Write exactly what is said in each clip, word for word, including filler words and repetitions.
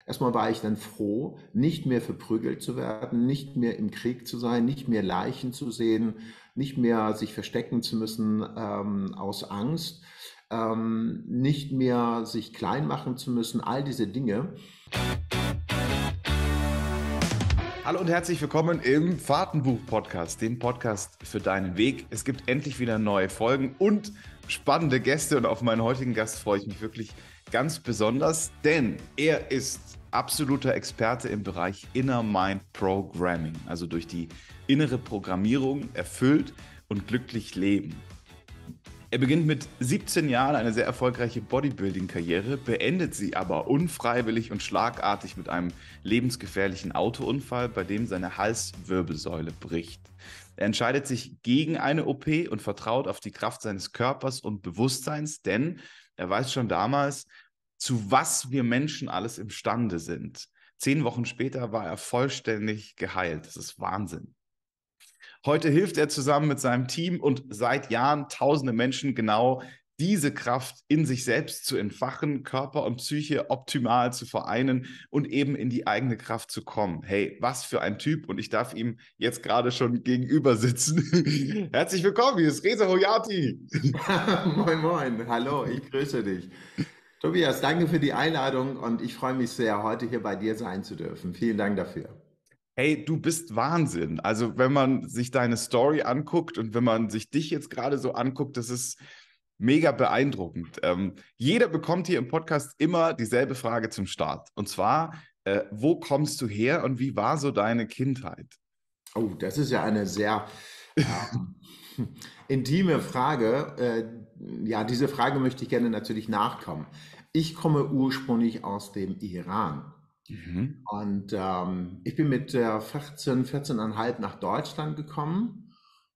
Erstmal war ich dann froh, nicht mehr verprügelt zu werden, nicht mehr im Krieg zu sein, nicht mehr Leichen zu sehen, nicht mehr sich verstecken zu müssen ähm, aus Angst, ähm, nicht mehr sich klein machen zu müssen, all diese Dinge. Hallo und herzlich willkommen im Fahrtenbuch-Podcast, dem Podcast für deinen Weg. Es gibt endlich wieder neue Folgen und spannende Gäste und auf meinen heutigen Gast freue ich mich wirklich ganz besonders, denn er ist absoluter Experte im Bereich Inner Mind Programming, also durch die innere Programmierung erfüllt und glücklich leben. Er beginnt mit siebzehn Jahren eine sehr erfolgreiche Bodybuilding-Karriere, beendet sie aber unfreiwillig und schlagartig mit einem lebensgefährlichen Autounfall, bei dem seine Halswirbelsäule bricht. Er entscheidet sich gegen eine O P und vertraut auf die Kraft seines Körpers und Bewusstseins, denn er weiß schon damals, zu was wir Menschen alles imstande sind. Zehn Wochen später war er vollständig geheilt. Das ist Wahnsinn. Heute hilft er zusammen mit seinem Team und seit Jahren tausende Menschen genau diese Kraft in sich selbst zu entfachen, Körper und Psyche optimal zu vereinen und eben in die eigene Kraft zu kommen. Hey, was für ein Typ, und ich darf ihm jetzt gerade schon gegenüber sitzen. Herzlich willkommen, hier ist Reza Hoyati. Moin, moin, hallo, ich grüße dich. Tobias, danke für die Einladung und ich freue mich sehr, heute hier bei dir sein zu dürfen. Vielen Dank dafür. Hey, du bist Wahnsinn. Also wenn man sich deine Story anguckt und wenn man sich dich jetzt gerade so anguckt, das ist mega beeindruckend. Ähm, jeder bekommt hier im Podcast immer dieselbe Frage zum Start. Und zwar, äh, wo kommst du her und wie war so deine Kindheit? Oh, das ist ja eine sehr ähm, intime Frage. Äh, ja, diese Frage möchte ich gerne natürlich nachkommen. Ich komme ursprünglich aus dem Iran. Mhm. Und ähm, ich bin mit äh, vierzehn, vierzehn Komma fünf nach Deutschland gekommen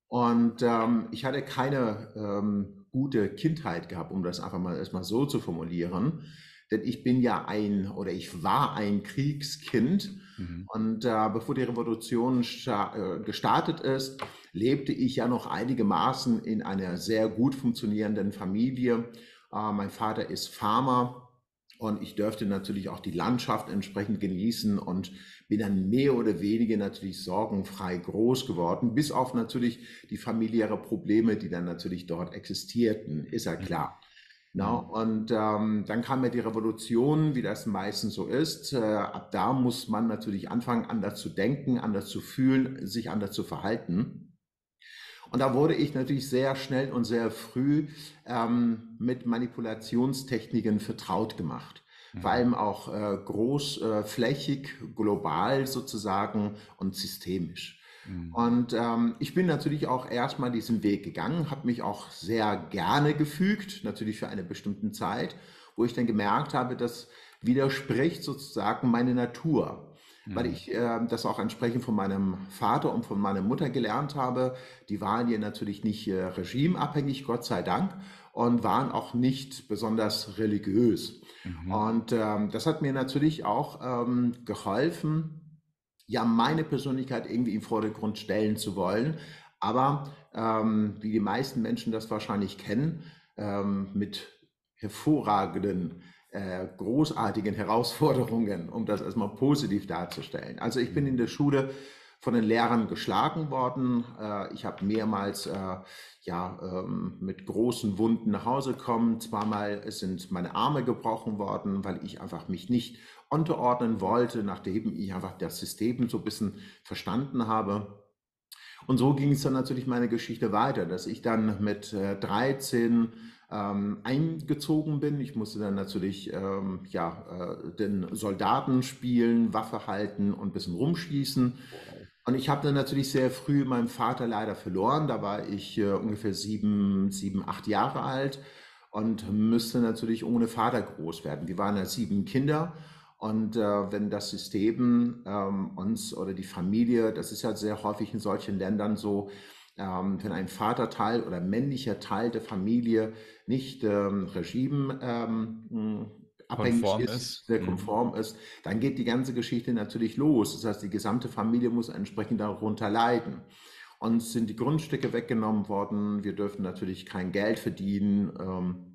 und ähm, ich hatte keine ähm, gute Kindheit gehabt, um das einfach mal erstmal so zu formulieren. Denn ich bin ja ein oder ich war ein Kriegskind Mhm. und äh, bevor die Revolution sta- äh, gestartet ist, lebte ich ja noch einigermaßen in einer sehr gut funktionierenden Familie. Äh, mein Vater ist Farmer. Und ich dürfte natürlich auch die Landschaft entsprechend genießen und bin dann mehr oder weniger natürlich sorgenfrei groß geworden, bis auf natürlich die familiäre Probleme, die dann natürlich dort existierten, ist ja Mhm. klar. Na, Mhm. und ähm, dann kam ja die Revolution, wie das meistens so ist. Äh, ab da muss man natürlich anfangen, anders zu denken, anders zu fühlen, sich anders zu verhalten. Und da wurde ich natürlich sehr schnell und sehr früh ähm, mit Manipulationstechniken vertraut gemacht. Vor Mhm. allem auch äh, großflächig, äh, global sozusagen und systemisch. Mhm. Und ähm, ich bin natürlich auch erstmal diesen Weg gegangen, habe mich auch sehr gerne gefügt, natürlich für eine bestimmte Zeit, wo ich dann gemerkt habe, das widerspricht sozusagen meine Natur, weil Mhm. ich äh, das auch entsprechend von meinem Vater und von meiner Mutter gelernt habe. Die waren ja natürlich nicht äh, regimeabhängig, Gott sei Dank, und waren auch nicht besonders religiös. Mhm. Und ähm, das hat mir natürlich auch ähm, geholfen, ja, meine Persönlichkeit irgendwie im Vordergrund stellen zu wollen. Aber ähm, wie die meisten Menschen das wahrscheinlich kennen, ähm, mit hervorragenden, äh, großartigen Herausforderungen, um das erstmal positiv darzustellen. Also ich bin in Mhm. der Schule von den Lehrern geschlagen worden. Äh, ich habe mehrmals äh, ja, ähm, mit großen Wunden nach Hause gekommen. Zweimal sind meine Arme gebrochen worden, weil ich einfach mich nicht unterordnen wollte, nachdem ich einfach das System so ein bisschen verstanden habe. Und so ging es dann natürlich meine Geschichte weiter, dass ich dann mit äh, dreizehn ähm, eingezogen bin. Ich musste dann natürlich ähm, ja, äh, den Soldaten spielen, Waffe halten und ein bisschen rumschießen. Wow. Und ich habe dann natürlich sehr früh meinen Vater leider verloren. Da war ich äh, ungefähr sieben, sieben, acht Jahre alt und müsste natürlich ohne Vater groß werden. Wir waren ja sieben Kinder. Und äh, wenn das System ähm, uns oder die Familie, das ist ja sehr häufig in solchen Ländern so, ähm, wenn ein Vaterteil oder männlicher Teil der Familie nicht ähm, Regime ähm, mh, abhängig Konform ist, ist. sehr Mhm. konform ist, dann geht die ganze Geschichte natürlich los. Das heißt, die gesamte Familie muss entsprechend darunter leiden. Uns sind die Grundstücke weggenommen worden. Wir dürfen natürlich kein Geld verdienen. Ähm,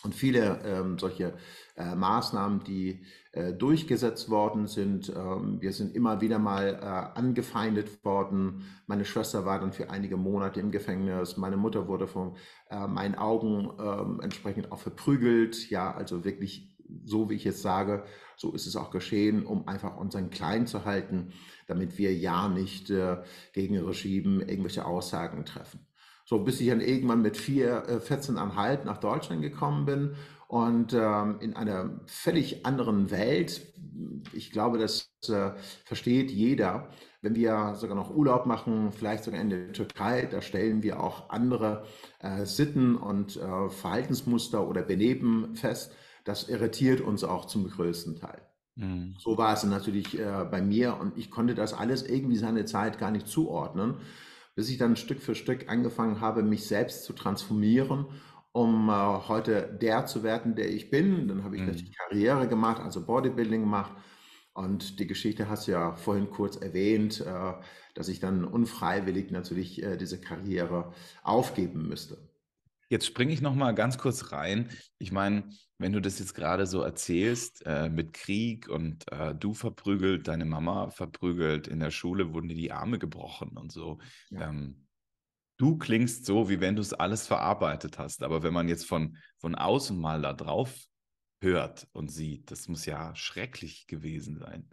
Und viele ähm, solche äh, Maßnahmen, die äh, durchgesetzt worden sind. Ähm, wir sind immer wieder mal äh, angefeindet worden. Meine Schwester war dann für einige Monate im Gefängnis. Meine Mutter wurde von äh, meinen Augen ähm, entsprechend auch verprügelt. Ja, also wirklich so, wie ich jetzt sage, so ist es auch geschehen, um einfach unseren Klein zu halten, damit wir ja nicht äh, gegen Regime irgendwelche Aussagen treffen. So, bis ich dann irgendwann mit vier, äh, vierzehn Komma fünf nach Deutschland gekommen bin und ähm, in einer völlig anderen Welt. Ich glaube, das äh, versteht jeder. Wenn wir sogar noch Urlaub machen, vielleicht sogar in der Türkei, da stellen wir auch andere äh, Sitten und äh, Verhaltensmuster oder Benehmen fest. Das irritiert uns auch zum größten Teil. Mhm. So war es natürlich äh, bei mir und ich konnte das alles irgendwie seine Zeit gar nicht zuordnen, bis ich dann Stück für Stück angefangen habe, mich selbst zu transformieren, um äh, heute der zu werden, der ich bin. Dann habe ich natürlich Mhm. Karriere gemacht, also Bodybuilding gemacht. Und die Geschichte hast du ja vorhin kurz erwähnt, äh, dass ich dann unfreiwillig natürlich äh, diese Karriere aufgeben müsste. Jetzt springe ich noch mal ganz kurz rein. Ich meine, wenn du das jetzt gerade so erzählst, äh, mit Krieg und äh, du verprügelt, deine Mama verprügelt, in der Schule wurden dir die Arme gebrochen und so. Ja. Ähm, du klingst so, wie wenn du es alles verarbeitet hast. Aber wenn man jetzt von, von außen mal da drauf hört und sieht, das muss ja schrecklich gewesen sein.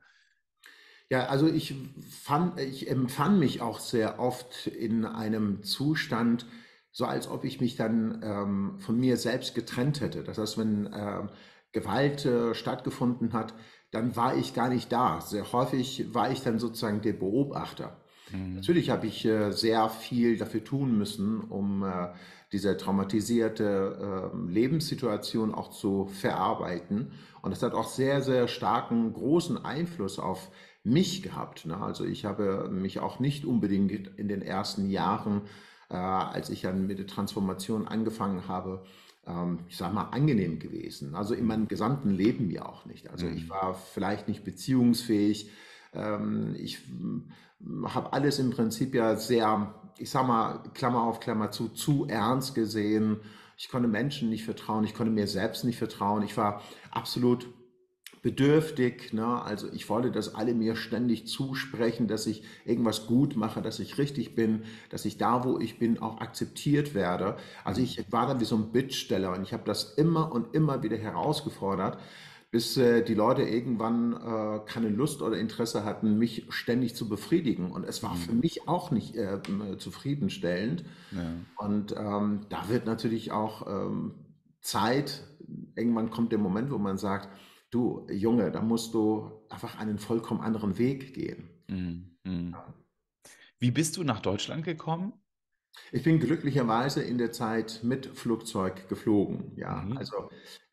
Ja, also ich fand, ich empfand mich auch sehr oft in einem Zustand, so als ob ich mich dann ähm, von mir selbst getrennt hätte. Das heißt, wenn ähm, Gewalt äh, stattgefunden hat, dann war ich gar nicht da. Sehr häufig war ich dann sozusagen der Beobachter. Mhm. Natürlich habe ich äh, sehr viel dafür tun müssen, um äh, diese traumatisierte äh, Lebenssituation auch zu verarbeiten. Und das hat auch sehr, sehr starken, großen Einfluss auf mich gehabt. Ne? Also ich habe mich auch nicht unbedingt in den ersten Jahren, äh, als ich dann mit der Transformation angefangen habe, ähm, ich sage mal, angenehm gewesen. Also in meinem gesamten Leben ja auch nicht. Also ich Mhm. war vielleicht nicht beziehungsfähig. Ähm, ich habe alles im Prinzip ja sehr, ich sag mal, Klammer auf Klammer zu, zu ernst gesehen. Ich konnte Menschen nicht vertrauen, ich konnte mir selbst nicht vertrauen. Ich war absolut bedürftig, ne? Also ich wollte, dass alle mir ständig zusprechen, dass ich irgendwas gut mache, dass ich richtig bin, dass ich da, wo ich bin, auch akzeptiert werde. Also Mhm. ich war dann wie so ein Bittsteller und ich habe das immer und immer wieder herausgefordert, bis äh, die Leute irgendwann äh, keine Lust oder Interesse hatten, mich ständig zu befriedigen. Und es war für Mhm. mich auch nicht äh, zufriedenstellend. Ja. Und ähm, da wird natürlich auch ähm, Zeit, irgendwann kommt der Moment, wo man sagt, du Junge, da musst du einfach einen vollkommen anderen Weg gehen. Mhm. Mhm. Wie bist du nach Deutschland gekommen? Ich bin glücklicherweise in der Zeit mit Flugzeug geflogen. Ja, Mhm. also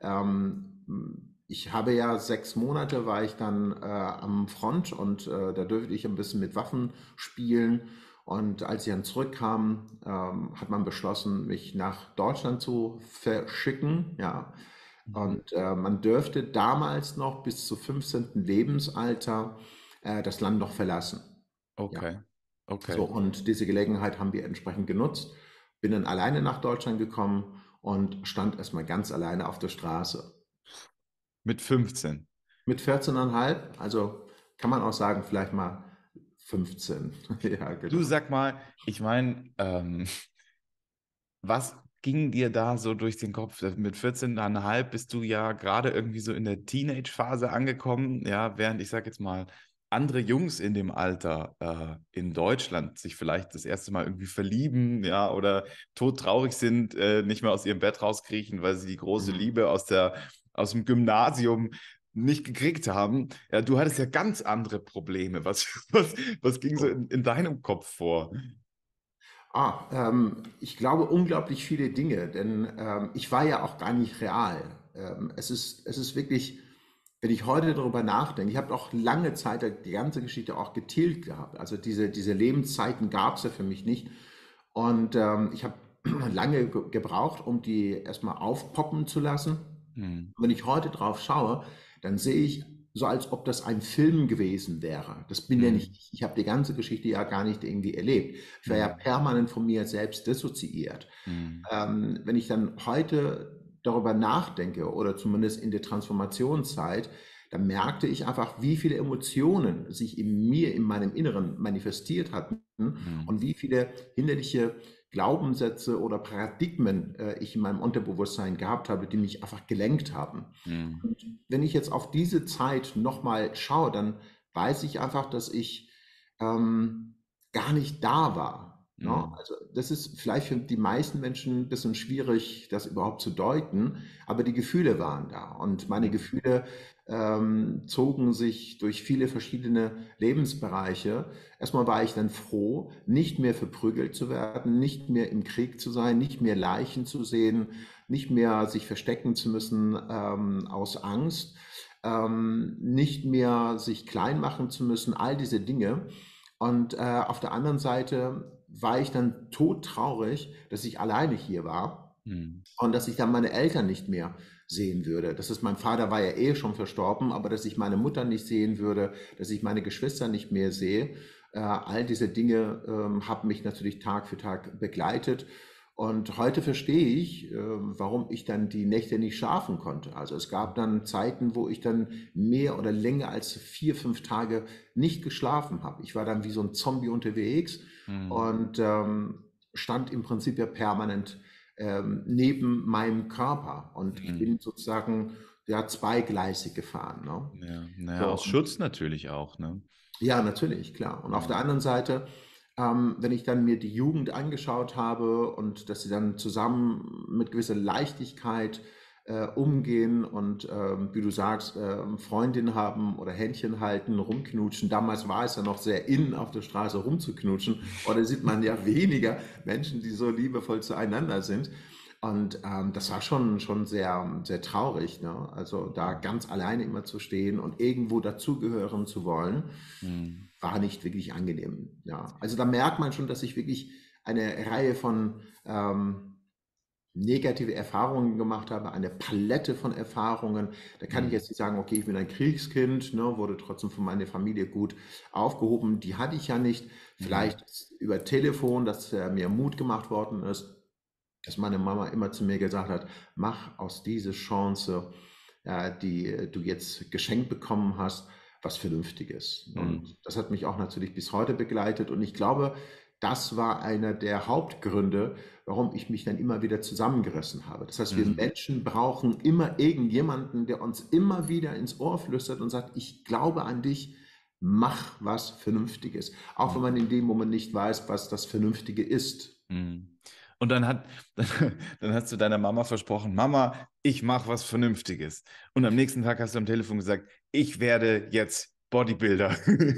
ähm, ich habe ja sechs Monate war ich dann äh, am Front und äh, da durfte ich ein bisschen mit Waffen spielen. Und als ich dann zurückkam, ähm, hat man beschlossen, mich nach Deutschland zu verschicken. Ja, Mhm. und äh, man dürfte damals noch bis zu fünfzehnten Lebensalter äh, das Land noch verlassen. Ja. Okay, So, okay. und diese Gelegenheit haben wir entsprechend genutzt. Bin dann alleine nach Deutschland gekommen und stand erstmal ganz alleine auf der Straße. Mit fünfzehn. Mit vierzehn Komma fünf, also kann man auch sagen, vielleicht mal fünfzehn. Ja, Du genau. sag mal, ich meine, ähm, was ging dir da so durch den Kopf? Mit vierzehn Komma fünf bist du ja gerade irgendwie so in der Teenage-Phase angekommen, ja, während ich sag jetzt mal, andere Jungs in dem Alter äh, in Deutschland sich vielleicht das erste Mal irgendwie verlieben, ja, oder todtraurig sind, äh, nicht mehr aus ihrem Bett rauskriechen, weil sie die große Mhm. Liebe aus der, aus dem Gymnasium nicht gekriegt haben. Ja, du hattest ja ganz andere Probleme. Was, was, was ging so So. in, in deinem Kopf vor? Ah, ähm, ich glaube unglaublich viele Dinge, denn ähm, ich war ja auch gar nicht real. Ähm, es ist, es ist wirklich, wenn ich heute darüber nachdenke, ich habe auch lange Zeit die ganze Geschichte auch getilgt gehabt. Also diese, diese Lebenszeiten gab es ja für mich nicht. Und ähm, ich habe lange ge gebraucht, um die erstmal aufpoppen zu lassen. Hm, Wenn ich heute drauf schaue, dann sehe ich so, als ob das ein Film gewesen wäre. Das bin ja nicht hm, ich. Ich habe die ganze Geschichte ja gar nicht irgendwie erlebt. Ich war ja hm, permanent von mir selbst dissoziiert. hm, Ähm, wenn ich dann heute darüber nachdenke oder zumindest in der Transformationszeit, dann merkte ich einfach, wie viele Emotionen sich in mir, in meinem Inneren manifestiert hatten Mhm. und wie viele hinderliche Glaubenssätze oder Paradigmen äh, ich in meinem Unterbewusstsein gehabt habe, die mich einfach gelenkt haben. Mhm. Und wenn ich jetzt auf diese Zeit nochmal schaue, dann weiß ich einfach, dass ich ähm, gar nicht da war. Ne? Mhm. Also das ist vielleicht für die meisten Menschen ein bisschen schwierig, das überhaupt zu deuten, aber die Gefühle waren da. Und meine Mhm. Gefühle ähm, zogen sich durch viele verschiedene Lebensbereiche. Erstmal war ich dann froh, nicht mehr verprügelt zu werden, nicht mehr im Krieg zu sein, nicht mehr Leichen zu sehen, nicht mehr sich verstecken zu müssen ähm, aus Angst, ähm, nicht mehr sich klein machen zu müssen, all diese Dinge. Und äh, auf der anderen Seite war ich dann todtraurig, dass ich alleine hier war Mhm. und dass ich dann meine Eltern nicht mehr sehen würde. Das ist, mein Vater war ja eh schon verstorben, aber dass ich meine Mutter nicht sehen würde, dass ich meine Geschwister nicht mehr sehe. Äh, all diese Dinge ähm, haben mich natürlich Tag für Tag begleitet. Und heute verstehe ich, äh, warum ich dann die Nächte nicht schlafen konnte. Also es gab dann Zeiten, wo ich dann mehr oder länger als vier, fünf Tage nicht geschlafen habe. Ich war dann wie so ein Zombie unterwegs Mhm. und ähm, stand im Prinzip ja permanent ähm, neben meinem Körper. Und ich Mhm. bin sozusagen ja zweigleisig gefahren. Ne? Ja, naja, So, aus und Schutz natürlich auch, ne? ja, natürlich, klar. Und auf Ja. der anderen Seite, ähm, wenn ich dann mir die Jugend angeschaut habe und dass sie dann zusammen mit gewisser Leichtigkeit äh, umgehen und ähm, wie du sagst, äh, Freundin haben oder Händchen halten, rumknutschen. Damals war es ja noch sehr in, auf der Straße rumzuknutschen. Oder sieht man ja weniger Menschen, die so liebevoll zueinander sind. Und ähm, das war schon, schon sehr, sehr traurig, ne? Also da ganz alleine immer zu stehen und irgendwo dazugehören zu wollen, Mhm. war nicht wirklich angenehm. Ja, also da merkt man schon, dass ich wirklich eine Reihe von ähm, negative Erfahrungen gemacht habe, eine Palette von Erfahrungen. Da kann ich Mhm. jetzt nicht sagen, okay, ich bin ein Kriegskind, ne, wurde trotzdem von meiner Familie gut aufgehoben. Die hatte ich ja nicht. Mhm. Vielleicht über Telefon, dass äh, mir Mut gemacht worden ist, dass meine Mama immer zu mir gesagt hat, mach aus dieser Chance, äh, die äh, du jetzt geschenkt bekommen hast, was Vernünftiges. Mhm. Und das hat mich auch natürlich bis heute begleitet. Und ich glaube, das war einer der Hauptgründe, warum ich mich dann immer wieder zusammengerissen habe. Das heißt, wir Mhm. Menschen brauchen immer irgendjemanden, der uns immer wieder ins Ohr flüstert und sagt, ich glaube an dich, mach was Vernünftiges. Auch wenn man Mhm. in dem Moment nicht weiß, was das Vernünftige ist. Mhm. Und dann hat, dann hast du deiner Mama versprochen, Mama, ich mache was Vernünftiges. Und am nächsten Tag hast du am Telefon gesagt, ich werde jetzt Bodybuilder.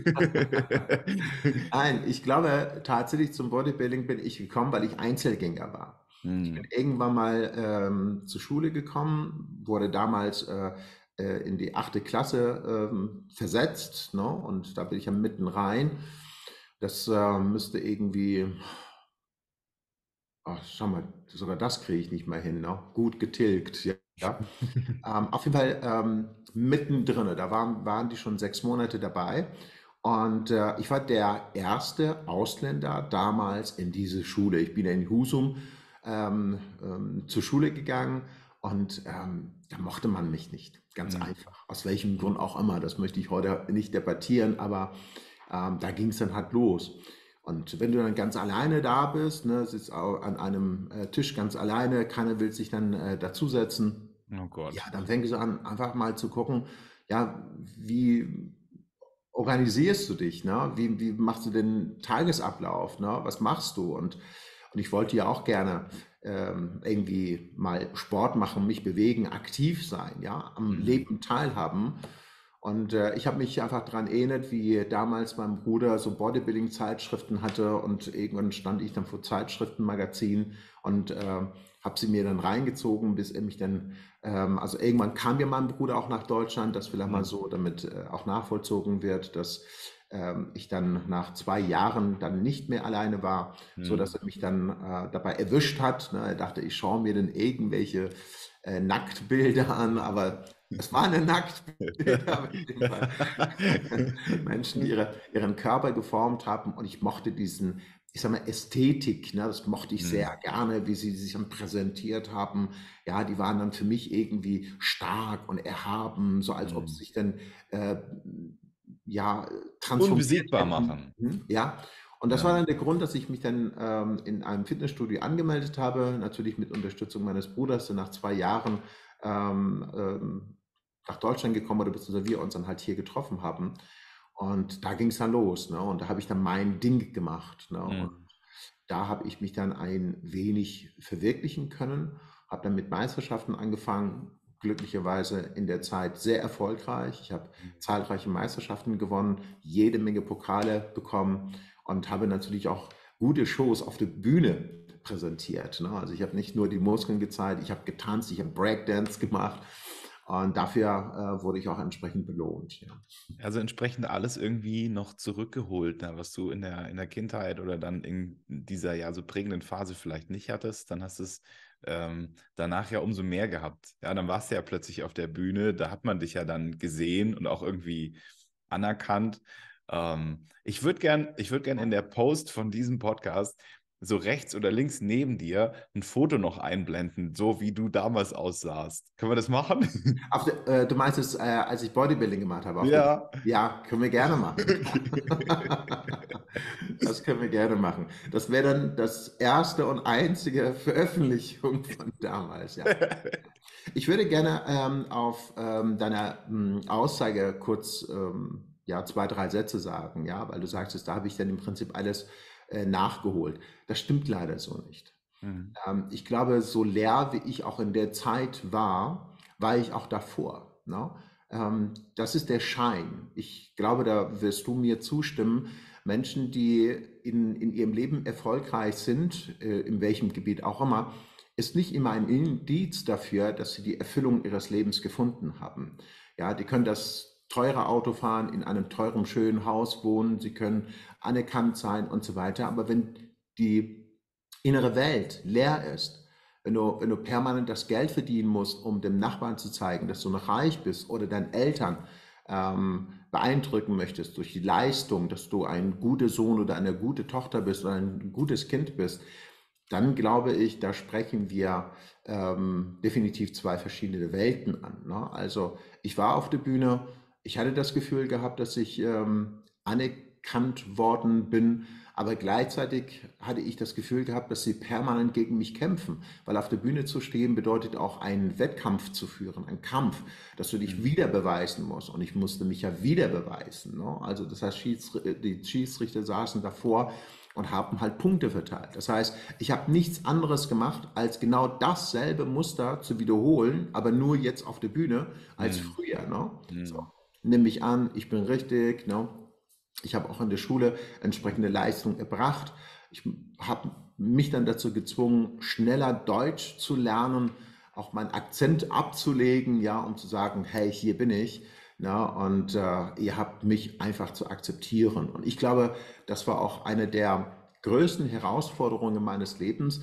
Nein, ich glaube tatsächlich zum Bodybuilding bin ich gekommen, weil ich Einzelgänger war. Ich bin Mhm. irgendwann mal ähm, zur Schule gekommen, wurde damals äh, äh, in die achte Klasse ähm, versetzt, ne? Und da bin ich ja mitten rein. Das äh, müsste irgendwie, ach, schau mal, sogar das kriege ich nicht mehr hin, ne? Gut getilgt, ja. Ja. Ähm, auf jeden Fall ähm, mittendrin, da waren, waren die schon sechs Monate dabei. Und äh, ich war der erste Ausländer damals in diese Schule. Ich bin in Husum ähm, ähm, zur Schule gegangen und ähm, da mochte man mich nicht. Ganz Mhm. einfach. Aus welchem Grund auch immer. Das möchte ich heute nicht debattieren, aber ähm, da ging es dann halt los. Und wenn du dann ganz alleine da bist, ne, sitzt au- an einem äh, Tisch ganz alleine, keiner will sich dann äh, dazusetzen, Oh ja, Gott. dann fängst du an, einfach mal zu gucken, ja, wie organisierst du dich, ne? Wie, wie machst du den Tagesablauf, ne? Was machst du? Und, und ich wollte ja auch gerne ähm, irgendwie mal Sport machen, mich bewegen, aktiv sein, ja, am Mhm. Leben teilhaben. Und äh, ich habe mich einfach daran erinnert, wie damals mein Bruder so Bodybuilding-Zeitschriften hatte und irgendwann stand ich dann vor Zeitschriftenmagazinen und äh, habe sie mir dann reingezogen, bis er mich dann ähm, also irgendwann kam ja mein Bruder auch nach Deutschland, das vielleicht mal Mhm. so, damit äh, auch nachvollzogen wird, dass ähm, ich dann nach zwei Jahren dann nicht mehr alleine war, so dass Mhm. er mich dann äh, dabei erwischt hat. Ne? Er dachte, ich schaue mir dann irgendwelche äh, Nacktbilder an, aber es waren Nacktbilder mit dem Fall. Menschen, die ihre, ihren Körper geformt haben und ich mochte diesen ich sag mal, Ästhetik, ne, das mochte ich sehr Mhm. gerne, wie sie sich dann präsentiert haben. Ja, die waren dann für mich irgendwie stark und erhaben, so als ob sie Mhm. sich dann äh, ja, transformiert Unbesiegbar hätten. machen. Mhm, ja, und das war Ja. dann der Grund, dass ich mich dann ähm, in einem Fitnessstudio angemeldet habe, natürlich mit Unterstützung meines Bruders, der nach zwei Jahren ähm, ähm, nach Deutschland gekommen oder beziehungsweise wir uns dann halt hier getroffen haben. Und da ging es dann los, ne? Und da habe ich dann mein Ding gemacht, ne? Und Mhm. da habe ich mich dann ein wenig verwirklichen können, habe dann mit Meisterschaften angefangen, glücklicherweise in der Zeit sehr erfolgreich. Ich habe zahlreiche Meisterschaften gewonnen, jede Menge Pokale bekommen und habe natürlich auch gute Shows auf der Bühne präsentiert, ne? Also ich habe nicht nur die Muskeln gezeigt, ich habe getanzt, ich habe Breakdance gemacht und dafür äh, wurde ich auch entsprechend belohnt. Ja. Also entsprechend alles irgendwie noch zurückgeholt, ne, was du in der, in der Kindheit oder dann in dieser ja so prägenden Phase vielleicht nicht hattest, dann hast du es ähm, danach ja umso mehr gehabt. Ja, dann warst du ja plötzlich auf der Bühne, da hat man dich ja dann gesehen und auch irgendwie anerkannt. Ähm, ich würde gern, ich würde gern in der Post von diesem Podcast so rechts oder links neben dir ein Foto noch einblenden, so wie du damals aussahst. Können wir das machen? Auf der, äh, du meinst es, äh, als ich Bodybuilding gemacht habe auf der Bühne? Ja. Ja, können wir gerne machen. Okay. Das können wir gerne machen. Das wäre dann das erste und einzige Veröffentlichung von damals, ja. Ich würde gerne ähm, auf ähm, deiner ähm, Aussage kurz ähm, ja, zwei, drei Sätze sagen, ja, weil du sagst, da habe ich dann im Prinzip alles äh, nachgeholt. Das stimmt leider so nicht. Mhm. Ähm, ich glaube, so leer wie ich auch in der Zeit war, war ich auch davor. Ne? Ähm, das ist der Schein. Ich glaube, da wirst du mir zustimmen. Menschen, die in, in ihrem Leben erfolgreich sind, äh, in welchem Gebiet auch immer, ist nicht immer ein Indiz dafür, dass sie die Erfüllung ihres Lebens gefunden haben. Ja, die können das teure Auto fahren, in einem teuren, schönen Haus wohnen, sie können anerkannt sein und so weiter. Aber wenn die innere Welt leer ist, wenn du, wenn du permanent das Geld verdienen musst, um dem Nachbarn zu zeigen, dass du noch reich bist oder deinen Eltern ähm, beeindrucken möchtest durch die Leistung, dass du ein guter Sohn oder eine gute Tochter bist oder ein gutes Kind bist, dann glaube ich, da sprechen wir ähm, definitiv zwei verschiedene Welten an. Ne? Also ich war auf der Bühne, ich hatte das Gefühl gehabt, dass ich ähm, anerkannt worden bin, aber gleichzeitig hatte ich das Gefühl gehabt, dass sie permanent gegen mich kämpfen, weil auf der Bühne zu stehen bedeutet auch einen Wettkampf zu führen, einen Kampf, dass du dich Mhm. wieder beweisen musst und ich musste mich ja wieder beweisen. Ne? Also das heißt, Schiedsr die Schiedsrichter saßen davor und haben halt Punkte verteilt. Das heißt, ich habe nichts anderes gemacht, als genau dasselbe Muster zu wiederholen, aber nur jetzt auf der Bühne als Mhm. früher. Ne? So, Mhm. nimm mich an, ich bin richtig. Ne? Ich habe auch in der Schule entsprechende Leistung erbracht. Ich habe mich dann dazu gezwungen, schneller Deutsch zu lernen, auch meinen Akzent abzulegen, ja, um zu sagen, hey, hier bin ich. Na, und äh, ihr habt mich einfach zu akzeptieren. Und ich glaube, das war auch eine der größten Herausforderungen meines Lebens,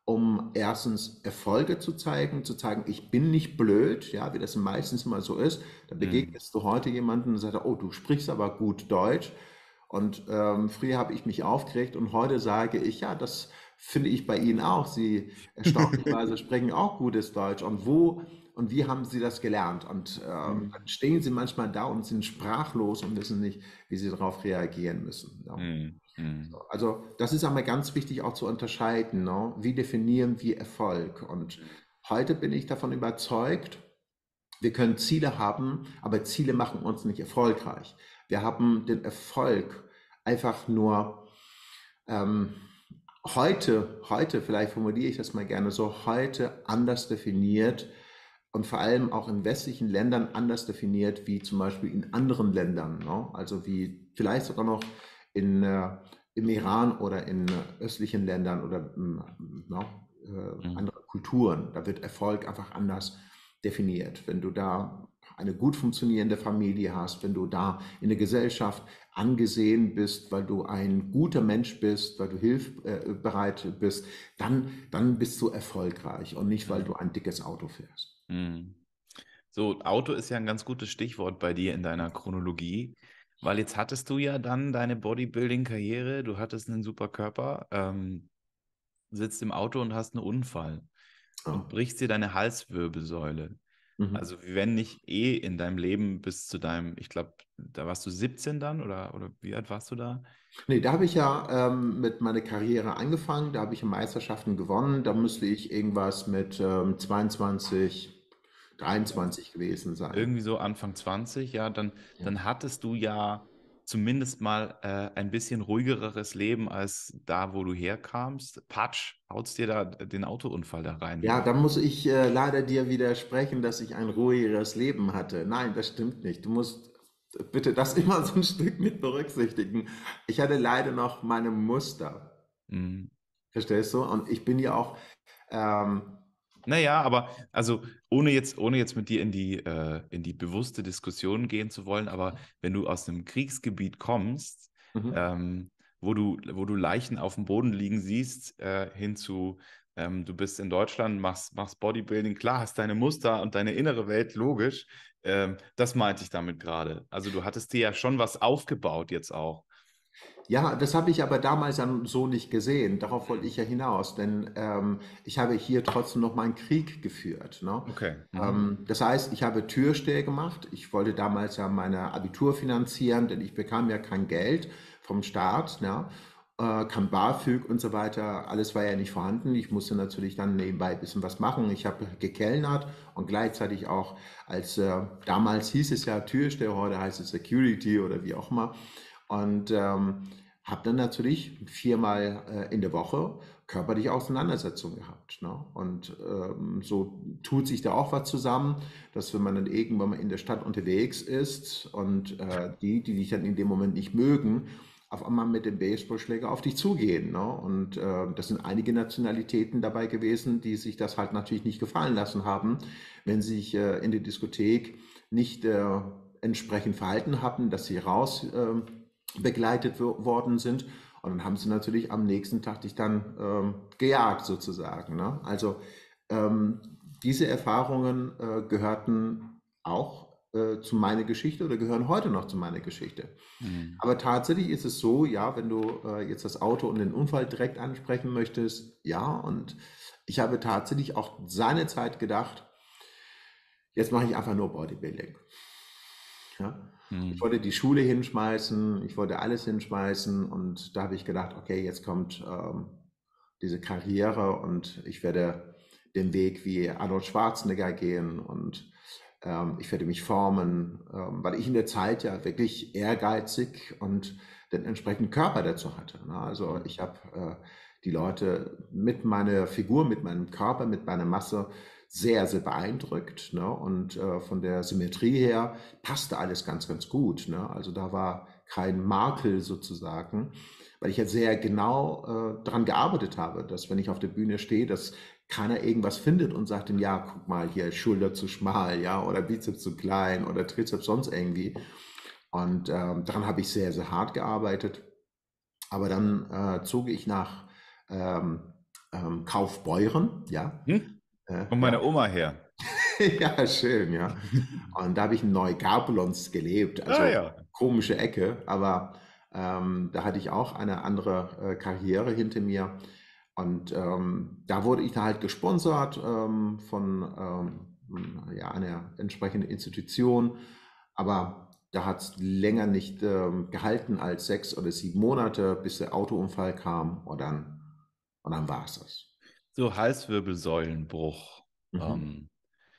um erstens Erfolge zu zeigen, zu zeigen, ich bin nicht blöd, ja, wie das meistens immer so ist. Da Mhm. begegnest du heute jemanden und sagst, oh, du sprichst aber gut Deutsch. Und ähm, früher habe ich mich aufgeregt und heute sage ich, ja, das finde ich bei Ihnen auch. Sie erstaunlicherweise sprechen auch gutes Deutsch. Und wo und wie haben Sie das gelernt? Und ähm, dann Mhm. stehen Sie manchmal da und sind sprachlos und wissen nicht, wie Sie darauf reagieren müssen. Ja. Mhm. So, Mhm. also das ist einmal ganz wichtig auch zu unterscheiden. Ne? Wie definieren wir Erfolg? Und heute bin ich davon überzeugt, wir können Ziele haben, aber Ziele machen uns nicht erfolgreich. Wir haben den Erfolg einfach nur ähm, heute, heute, vielleicht formuliere ich das mal gerne so, heute anders definiert und vor allem auch in westlichen Ländern anders definiert, wie zum Beispiel in anderen Ländern. Ne? Also wie vielleicht sogar noch in, äh, im Iran oder in äh, östlichen Ländern oder ähm, ne, äh, Mhm. andere Kulturen. Da wird Erfolg einfach anders definiert. Wenn du da eine gut funktionierende Familie hast, wenn du da in der Gesellschaft angesehen bist, weil du ein guter Mensch bist, weil du hilfsbereit bist, dann, dann bist du erfolgreich und nicht, weil du Mhm. ein dickes Auto fährst. Mhm. So, Auto ist ja ein ganz gutes Stichwort bei dir in deiner Chronologie. Weil jetzt hattest du ja dann deine Bodybuilding-Karriere, du hattest einen super Körper, ähm, sitzt im Auto und hast einen Unfall und Ja. brichst dir deine Halswirbelsäule. Mhm. Also wenn nicht eh in deinem Leben bis zu deinem, ich glaube, da warst du siebzehn dann oder, oder wie alt warst du da? Nee, da habe ich ja ähm, mit meiner Karriere angefangen, da habe ich ja Meisterschaften gewonnen, da müsste ich irgendwas mit ähm, zweiundzwanzig, dreiundzwanzig gewesen sein. Irgendwie so Anfang zwanzig, ja, dann, Ja. dann hattest du ja zumindest mal äh, ein bisschen ruhigeres Leben als da, wo du herkamst. Patsch, haut's dir da den Autounfall da rein. Ja, Wie, da muss ich äh, leider dir widersprechen, dass ich ein ruhigeres Leben hatte. Nein, das stimmt nicht. Du musst bitte das immer so ein Stück mit berücksichtigen. Ich hatte leider noch meine Muster. mm. Verstehst du? Und ich bin ja auch, ähm, Naja, aber also ohne jetzt, ohne jetzt mit dir in die, äh, in die bewusste Diskussion gehen zu wollen, aber wenn du aus einem Kriegsgebiet kommst, mhm. ähm, wo du, wo du Leichen auf dem Boden liegen siehst, äh, hinzu, ähm, du bist in Deutschland, machst, machst Bodybuilding, klar, hast deine Muster und deine innere Welt, logisch. Ähm, das meinte ich damit gerade. Also du hattest dir ja schon was aufgebaut jetzt auch. Ja, das habe ich aber damals dann so nicht gesehen. Darauf wollte ich ja hinaus, denn ähm, ich habe hier trotzdem noch meinen Krieg geführt. Ne? Okay. Mhm. Ähm, das heißt, ich habe Türsteher gemacht. Ich wollte damals ja meine Abitur finanzieren, denn ich bekam ja kein Geld vom Staat, ne? Äh, kein BAföG und so weiter. Alles war ja nicht vorhanden. Ich musste natürlich dann nebenbei ein bisschen was machen. Ich habe gekellnert und gleichzeitig auch als, äh, damals hieß es ja Türsteher, heute heißt es Security oder wie auch immer. Und ähm, habe dann natürlich viermal äh, in der Woche körperliche Auseinandersetzungen gehabt. Ne? Und ähm, so tut sich da auch was zusammen, dass wenn man dann irgendwann mal in der Stadt unterwegs ist und äh, die, die dich dann in dem Moment nicht mögen, auf einmal mit dem Baseballschläger auf dich zugehen. Ne? Und äh, das sind einige Nationalitäten dabei gewesen, die sich das halt natürlich nicht gefallen lassen haben, wenn sie sich äh, in der Diskothek nicht äh, entsprechend verhalten hatten, dass sie raus äh, begleitet worden sind. Und dann haben sie natürlich am nächsten Tag dich dann ähm, gejagt sozusagen. Ne? Also ähm, diese Erfahrungen äh, gehörten auch äh, zu meiner Geschichte oder gehören heute noch zu meiner Geschichte. Mhm. Aber tatsächlich ist es so, ja, wenn du äh, jetzt das Auto und den Unfall direkt ansprechen möchtest, ja, und ich habe tatsächlich auch seinerzeit gedacht, jetzt mache ich einfach nur Bodybuilding. Ja? Ich Mhm. wollte die Schule hinschmeißen, ich wollte alles hinschmeißen und da habe ich gedacht, okay, jetzt kommt ähm, diese Karriere und ich werde den Weg wie Arnold Schwarzenegger gehen und ähm, ich werde mich formen, ähm, weil ich in der Zeit ja wirklich ehrgeizig und den entsprechenden Körper dazu hatte. Ne? Also ich habe äh, die Leute mit meiner Figur, mit meinem Körper, mit meiner Masse sehr, sehr beeindruckt. Ne? Und äh, von der Symmetrie her passte alles ganz, ganz gut. Ne? Also da war kein Makel sozusagen, weil ich ja sehr genau äh, daran gearbeitet habe, dass wenn ich auf der Bühne stehe, dass keiner irgendwas findet und sagt ihm, ja, guck mal, hier Schulter zu schmal, ja, oder Bizeps zu klein oder Trizeps sonst irgendwie. Und ähm, daran habe ich sehr, sehr hart gearbeitet. Aber dann äh, zog ich nach ähm, ähm, Kaufbeuren, ja, Hm? äh, Von ja, meiner Oma her. ja, schön, ja. Und da habe ich in Neugablonz gelebt, Ah also ja. komische Ecke, aber ähm, da hatte ich auch eine andere äh, Karriere hinter mir. Und ähm, da wurde ich da halt gesponsert ähm, von ähm, ja, einer entsprechenden Institution. Aber da hat es länger nicht ähm, gehalten als sechs oder sieben Monate, bis der Autounfall kam und dann, und dann war es das. So Halswirbelsäulenbruch. Mhm. Ähm,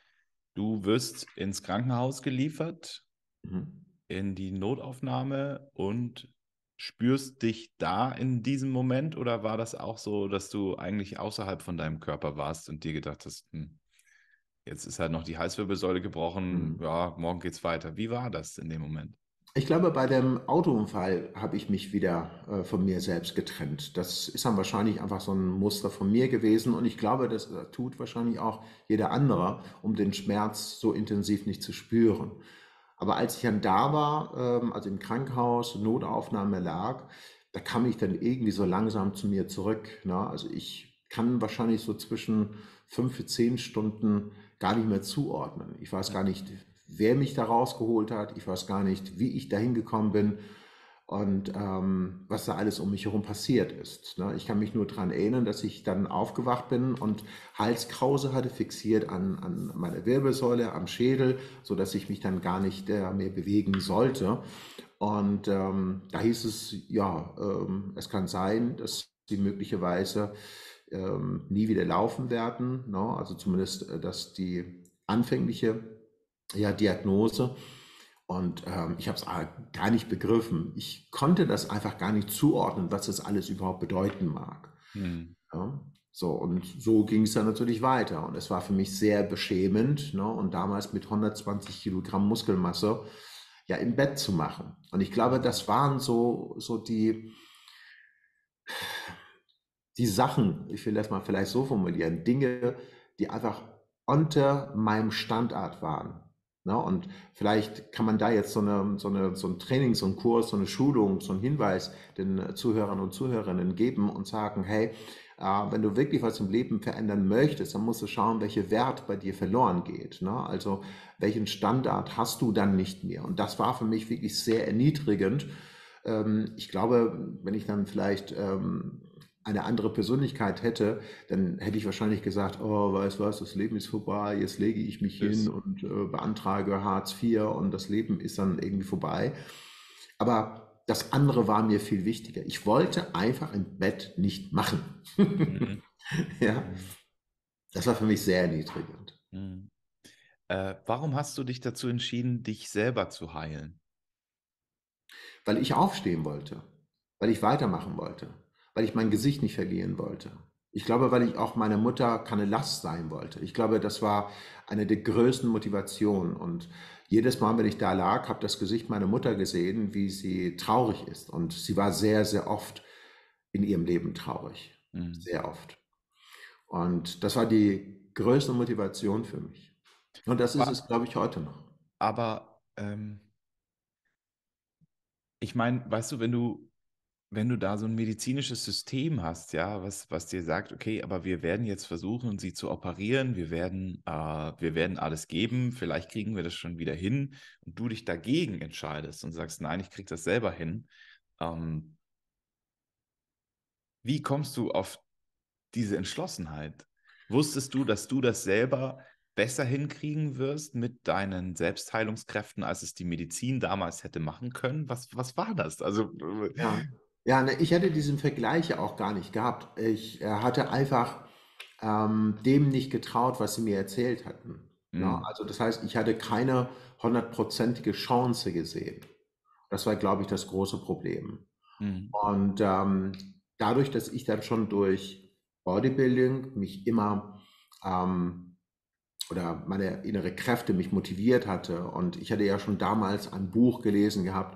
du wirst ins Krankenhaus geliefert, Mhm. in die Notaufnahme und spürst dich da in diesem Moment oder war das auch so, dass du eigentlich außerhalb von deinem Körper warst und dir gedacht hast, hm, jetzt ist halt noch die Halswirbelsäule gebrochen, Mhm. ja, morgen geht's weiter. Wie war das in dem Moment? Ich glaube, bei dem Autounfall habe ich mich wieder äh, von mir selbst getrennt. Das ist dann wahrscheinlich einfach so ein Muster von mir gewesen und ich glaube, das äh, tut wahrscheinlich auch jeder andere, um den Schmerz so intensiv nicht zu spüren. Aber als ich dann da war, ähm, also im Krankenhaus, Notaufnahme lag, da kam ich dann irgendwie so langsam zu mir zurück. Ne? Also ich kann wahrscheinlich so zwischen fünf bis zehn Stunden gar nicht mehr zuordnen. Ich weiß gar nicht, wer mich da rausgeholt hat. Ich weiß gar nicht, wie ich da hingekommen bin und ähm, was da alles um mich herum passiert ist. Ne? Ich kann mich nur daran erinnern, dass ich dann aufgewacht bin und Halskrause hatte, fixiert an, an meine Wirbelsäule, am Schädel, sodass ich mich dann gar nicht äh, mehr bewegen sollte. Und ähm, da hieß es, ja, ähm, es kann sein, dass sie möglicherweise ähm, nie wieder laufen werden. Ne? Also zumindest, äh, dass die anfängliche, ja, Diagnose. Und ähm, ich habe es gar nicht begriffen. Ich konnte das einfach gar nicht zuordnen, was das alles überhaupt bedeuten mag. Hm. Ja, so, und so ging es dann natürlich weiter. Und es war für mich sehr beschämend, ne? Und damals mit hundertzwanzig Kilogramm Muskelmasse ja im Bett zu machen. Und ich glaube, das waren so, so die, die Sachen, ich will das mal vielleicht so formulieren, Dinge, die einfach unter meinem Standard waren. Ne? Und vielleicht kann man da jetzt so, eine, so, eine, so ein Training, so einen Kurs, so eine Schulung, so einen Hinweis den Zuhörern und Zuhörerinnen geben und sagen, hey, äh, wenn du wirklich was im Leben verändern möchtest, dann musst du schauen, welcher Wert bei dir verloren geht. Ne? Also welchen Standard hast du dann nicht mehr? Und das war für mich wirklich sehr erniedrigend. Ähm, ich glaube, wenn ich dann vielleicht ähm, eine andere Persönlichkeit hätte, dann hätte ich wahrscheinlich gesagt, oh, weißt du was, das Leben ist vorbei, jetzt lege ich mich hin Tschüss. und äh, beantrage Hartz vier und das Leben ist dann irgendwie vorbei. Aber das andere war mir viel wichtiger. Ich wollte einfach im Bett nicht machen. Mhm. Ja, Mhm. das war für mich sehr erniedrigend, Mhm. Äh, warum hast du dich dazu entschieden, dich selber zu heilen? weil ich aufstehen wollte, weil ich weitermachen wollte, weil ich mein Gesicht nicht verlieren wollte. Ich glaube, weil ich auch meiner Mutter keine Last sein wollte. Ich glaube, das war eine der größten Motivationen. Und jedes Mal, wenn ich da lag, habe das Gesicht meiner Mutter gesehen, wie sie traurig ist. Und sie war sehr, sehr oft in ihrem Leben traurig. Mhm. Sehr oft. Und das war die größte Motivation für mich. Und das ist Aber, es, glaube ich, heute noch. aber ähm, ich meine, weißt du, wenn du, wenn du da so ein medizinisches System hast, ja, was, was dir sagt, okay, aber wir werden jetzt versuchen, sie zu operieren, wir werden, äh, wir werden alles geben, vielleicht kriegen wir das schon wieder hin und du dich dagegen entscheidest und sagst, nein, ich krieg das selber hin. Ähm, wie kommst du auf diese Entschlossenheit? Wusstest du, dass du das selber besser hinkriegen wirst mit deinen Selbstheilungskräften, als es die Medizin damals hätte machen können? Was, was war das? Also, äh, Ja, ja, ne, ich hätte diesen Vergleich ja auch gar nicht gehabt. Ich äh, hatte einfach ähm, dem nicht getraut, was sie mir erzählt hatten. Ne? mm, Also das heißt, ich hatte keine hundertprozentige Chance gesehen. Das war, glaube ich, das große Problem. mm, Und ähm, dadurch, dass ich dann schon durch Bodybuilding mich immer ähm, oder meine innere Kräfte mich motiviert hatte und ich hatte ja schon damals ein Buch gelesen gehabt,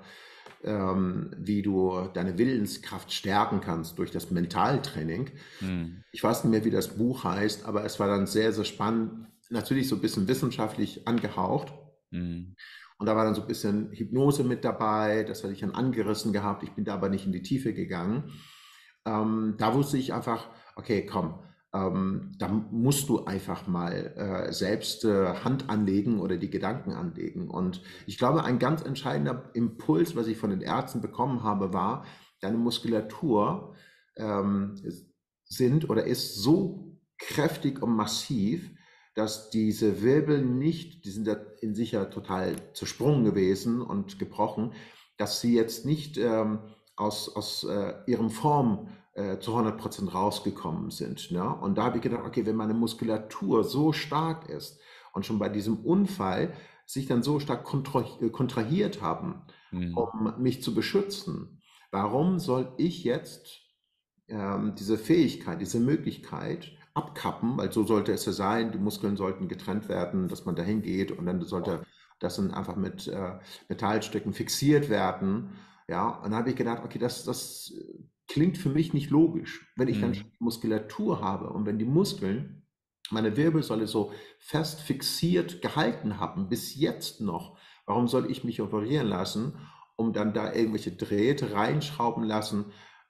ähm, wie du deine Willenskraft stärken kannst durch das Mentaltraining. mm, Ich weiß nicht mehr, wie das Buch heißt, aber es war dann sehr, sehr spannend, natürlich so ein bisschen wissenschaftlich angehaucht. mm, Und da war dann so ein bisschen Hypnose mit dabei, das hatte ich dann angerissen gehabt, ich bin da aber nicht in die Tiefe gegangen. Ähm, da wusste ich einfach, okay, komm, ähm, da musst du einfach mal äh, selbst äh, Hand anlegen oder die Gedanken anlegen. Und ich glaube, ein ganz entscheidender Impuls, was ich von den Ärzten bekommen habe, war, deine Muskulatur ähm, sind oder ist so kräftig und massiv, dass diese Wirbel nicht, die sind ja in sich ja total zersprungen gewesen und gebrochen, dass sie jetzt nicht ähm, aus, aus äh, ihrem Form äh, zu hundert Prozent rausgekommen sind. Ne? Und da habe ich gedacht, okay, wenn meine Muskulatur so stark ist und schon bei diesem Unfall sich dann so stark kontra äh, kontrahiert haben, mm, um mich zu beschützen, warum soll ich jetzt ähm, diese Fähigkeit, diese Möglichkeit abkappen, weil so sollte es ja sein, die Muskeln sollten getrennt werden, dass man dahin geht und dann sollte das dann einfach mit äh, Metallstücken fixiert werden. Ja, und dann habe ich gedacht, okay, das, das klingt für mich nicht logisch. Wenn ich dann mm, schon die Muskulatur habe und wenn die Muskeln meine Wirbelsäule so fest fixiert gehalten haben, bis jetzt noch, warum soll ich mich operieren lassen, um dann da irgendwelche Drähte reinschrauben lassen,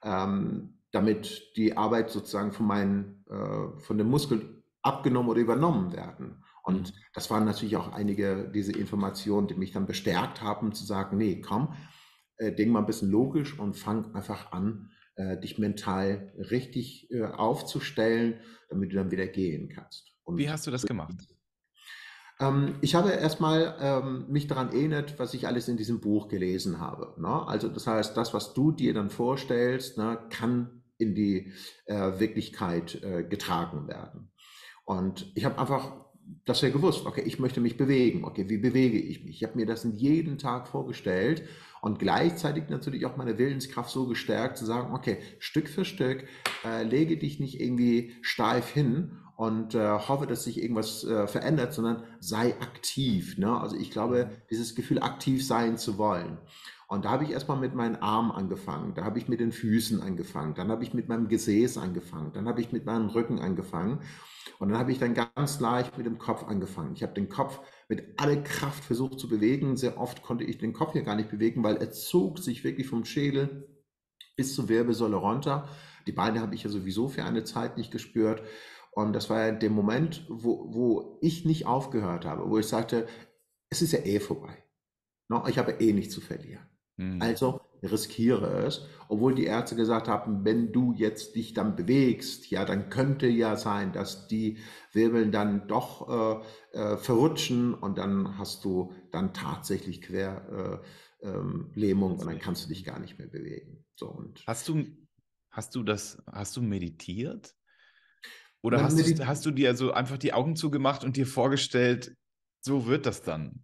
ähm, damit die Arbeit sozusagen von meinen, äh, von den Muskeln abgenommen oder übernommen werden. Und Mhm. das waren natürlich auch einige diese Informationen, die mich dann bestärkt haben zu sagen, nee, komm, äh, denk mal ein bisschen logisch und fang einfach an, äh, dich mental richtig äh, aufzustellen, damit du dann wieder gehen kannst. Wie Und hast du das so, gemacht? ähm, ich habe erstmal ähm, mich daran erinnert, was ich alles in diesem Buch gelesen habe. Ne? Also das heißt, das, was du dir dann vorstellst, ne, kann in die äh, Wirklichkeit äh, getragen werden. Und ich habe einfach das ja gewusst, okay, ich möchte mich bewegen. Okay, wie bewege ich mich? Ich habe mir das in jeden Tag vorgestellt und gleichzeitig natürlich auch meine Willenskraft so gestärkt, zu sagen, okay, Stück für Stück, äh, lege dich nicht irgendwie steif hin und äh, hoffe, dass sich irgendwas äh, verändert, sondern sei aktiv. Ne? Also ich glaube, Mhm. dieses Gefühl, aktiv sein zu wollen. Und da habe ich erstmal mit meinen Armen angefangen, da habe ich mit den Füßen angefangen, dann habe ich mit meinem Gesäß angefangen, dann habe ich mit meinem Rücken angefangen und dann habe ich dann ganz leicht mit dem Kopf angefangen. Ich habe den Kopf mit aller Kraft versucht zu bewegen. Sehr oft konnte ich den Kopf hier gar nicht bewegen, weil er zog sich wirklich vom Schädel bis zur Wirbelsäule runter. Die Beine habe ich ja sowieso für eine Zeit nicht gespürt. Und das war ja der Moment, wo, wo ich nicht aufgehört habe, wo ich sagte, es ist ja eh vorbei. Ne? Ich habe eh nichts zu verlieren. Mhm. Also riskiere es, obwohl die Ärzte gesagt haben, wenn du jetzt dich dann bewegst, ja, dann könnte ja sein, dass die Wirbeln dann doch äh, äh, verrutschen und dann hast du dann tatsächlich Querlähmung äh, ähm, Lähmung und dann kannst du dich gar nicht mehr bewegen. So und Hast du, hast du das, hast du meditiert? Oder man hast du, meditiert. hast du dir also einfach die Augen zugemacht und dir vorgestellt, so wird das dann?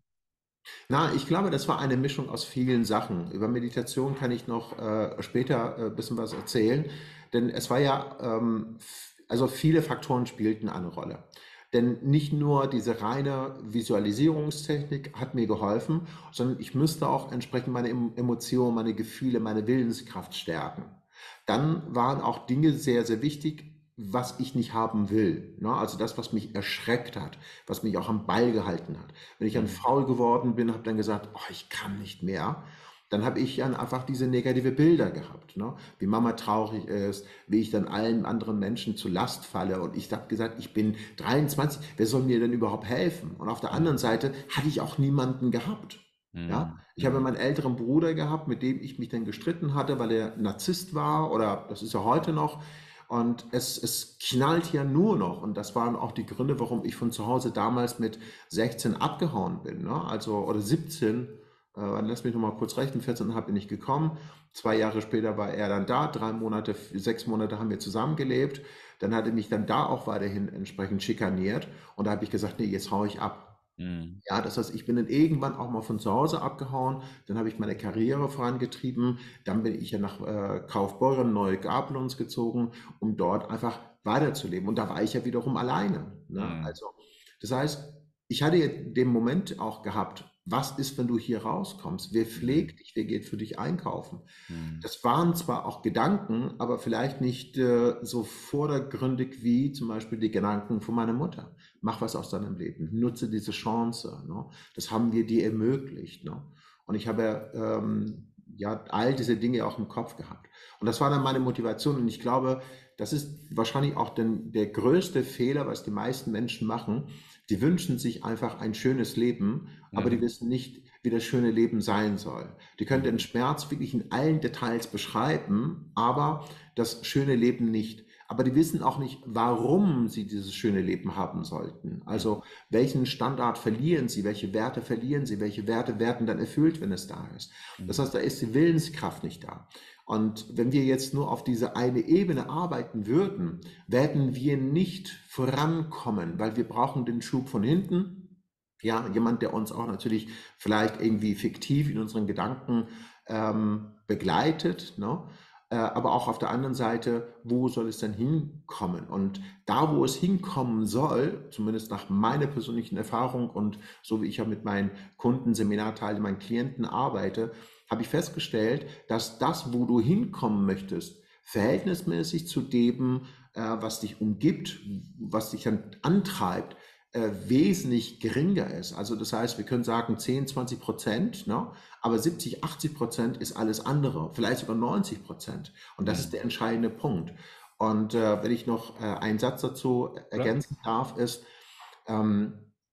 Na, ich glaube, das war eine Mischung aus vielen Sachen. Über Meditation kann ich noch äh, später ein äh, bisschen was erzählen, denn es war ja, ähm, f- also viele Faktoren spielten eine Rolle. Denn nicht nur diese reine Visualisierungstechnik hat mir geholfen, sondern ich müsste auch entsprechend meine Em- Emotionen, meine Gefühle, meine Willenskraft stärken. Dann waren auch Dinge sehr, sehr wichtig, was ich nicht haben will. Ne? Also das, was mich erschreckt hat, was mich auch am Ball gehalten hat. Wenn ich dann Mhm. faul geworden bin, habe dann gesagt, oh, ich kann nicht mehr. Dann habe ich dann einfach diese negative Bilder gehabt, ne? Wie Mama traurig ist, wie ich dann allen anderen Menschen zu Last falle. Und ich habe gesagt, ich bin dreiundzwanzig, wer soll mir denn überhaupt helfen? Und auf der anderen Mhm. Seite hatte ich auch niemanden gehabt. Ja, Mhm. ich habe Mhm. meinen älteren Bruder gehabt, mit dem ich mich dann gestritten hatte, weil er Narzisst war oder das ist er heute noch. Und es, es knallt ja nur noch. Und das waren auch die Gründe, warum ich von zu Hause damals mit sechzehn abgehauen bin. Ne? Also, oder siebzehn, äh, lass mich noch mal kurz rechnen, vierzehn Komma fünf bin ich gekommen. Zwei Jahre später war er dann da. Drei Monate, sechs Monate haben wir zusammengelebt. Dann hat er mich dann da auch weiterhin entsprechend schikaniert. Und da habe ich gesagt, nee, jetzt haue ich ab. Mhm. Ja, das heißt, ich bin dann irgendwann auch mal von zu Hause abgehauen, dann habe ich meine Karriere vorangetrieben, dann bin ich ja nach äh, Kaufbeuren, Neu-Gablons gezogen, um dort einfach weiterzuleben. Und da war ich ja wiederum alleine. Ne? Mhm. Also, das heißt, ich hatte ja den Moment auch gehabt, was ist, wenn du hier rauskommst? Wer Mhm. pflegt dich? Wer geht für dich einkaufen? Mhm. Das waren zwar auch Gedanken, aber vielleicht nicht äh, so vordergründig wie zum Beispiel die Gedanken von meiner Mutter. Mach was aus deinem Leben, nutze diese Chance. Ne? Das haben wir dir ermöglicht. Ne? Und ich habe ähm, ja all diese Dinge auch im Kopf gehabt. Und das war dann meine Motivation. Und ich glaube, das ist wahrscheinlich auch den, der größte Fehler, was die meisten Menschen machen. Die wünschen sich einfach ein schönes Leben, aber die Mhm. wissen nicht, wie das schöne Leben sein soll. Die können den Mhm. Schmerz wirklich in allen Details beschreiben, aber das schöne Leben nicht. Aber die wissen auch nicht, warum sie dieses schöne Leben haben sollten. Mhm. Also welchen Standard verlieren sie, welche Werte verlieren sie, welche Werte werden dann erfüllt, wenn es da ist. Das Mhm. heißt, da ist die Willenskraft nicht da. Und wenn wir jetzt nur auf diese eine Ebene arbeiten würden, werden wir nicht vorankommen, weil wir brauchen den Schub von hinten. Ja, jemand, der uns auch natürlich vielleicht irgendwie fiktiv in unseren Gedanken ähm, begleitet, ne? Äh, aber auch auf der anderen Seite, wo soll es denn hinkommen? Und da, wo es hinkommen soll, zumindest nach meiner persönlichen Erfahrung und so wie ich ja mit meinen Kunden, Seminarteilnehmern, meinen Klienten arbeite, habe ich festgestellt, dass das, wo du hinkommen möchtest, verhältnismäßig zu dem, äh, was dich umgibt, was dich dann antreibt, äh, wesentlich geringer ist. Also das heißt, wir können sagen zehn, zwanzig Prozent, ne? Aber siebzig, achtzig Prozent ist alles andere, vielleicht sogar neunzig Prozent. Und das ist Mhm. der entscheidende Punkt. Und äh, wenn ich noch äh, einen Satz dazu Klar. ergänzen darf, ist, ähm,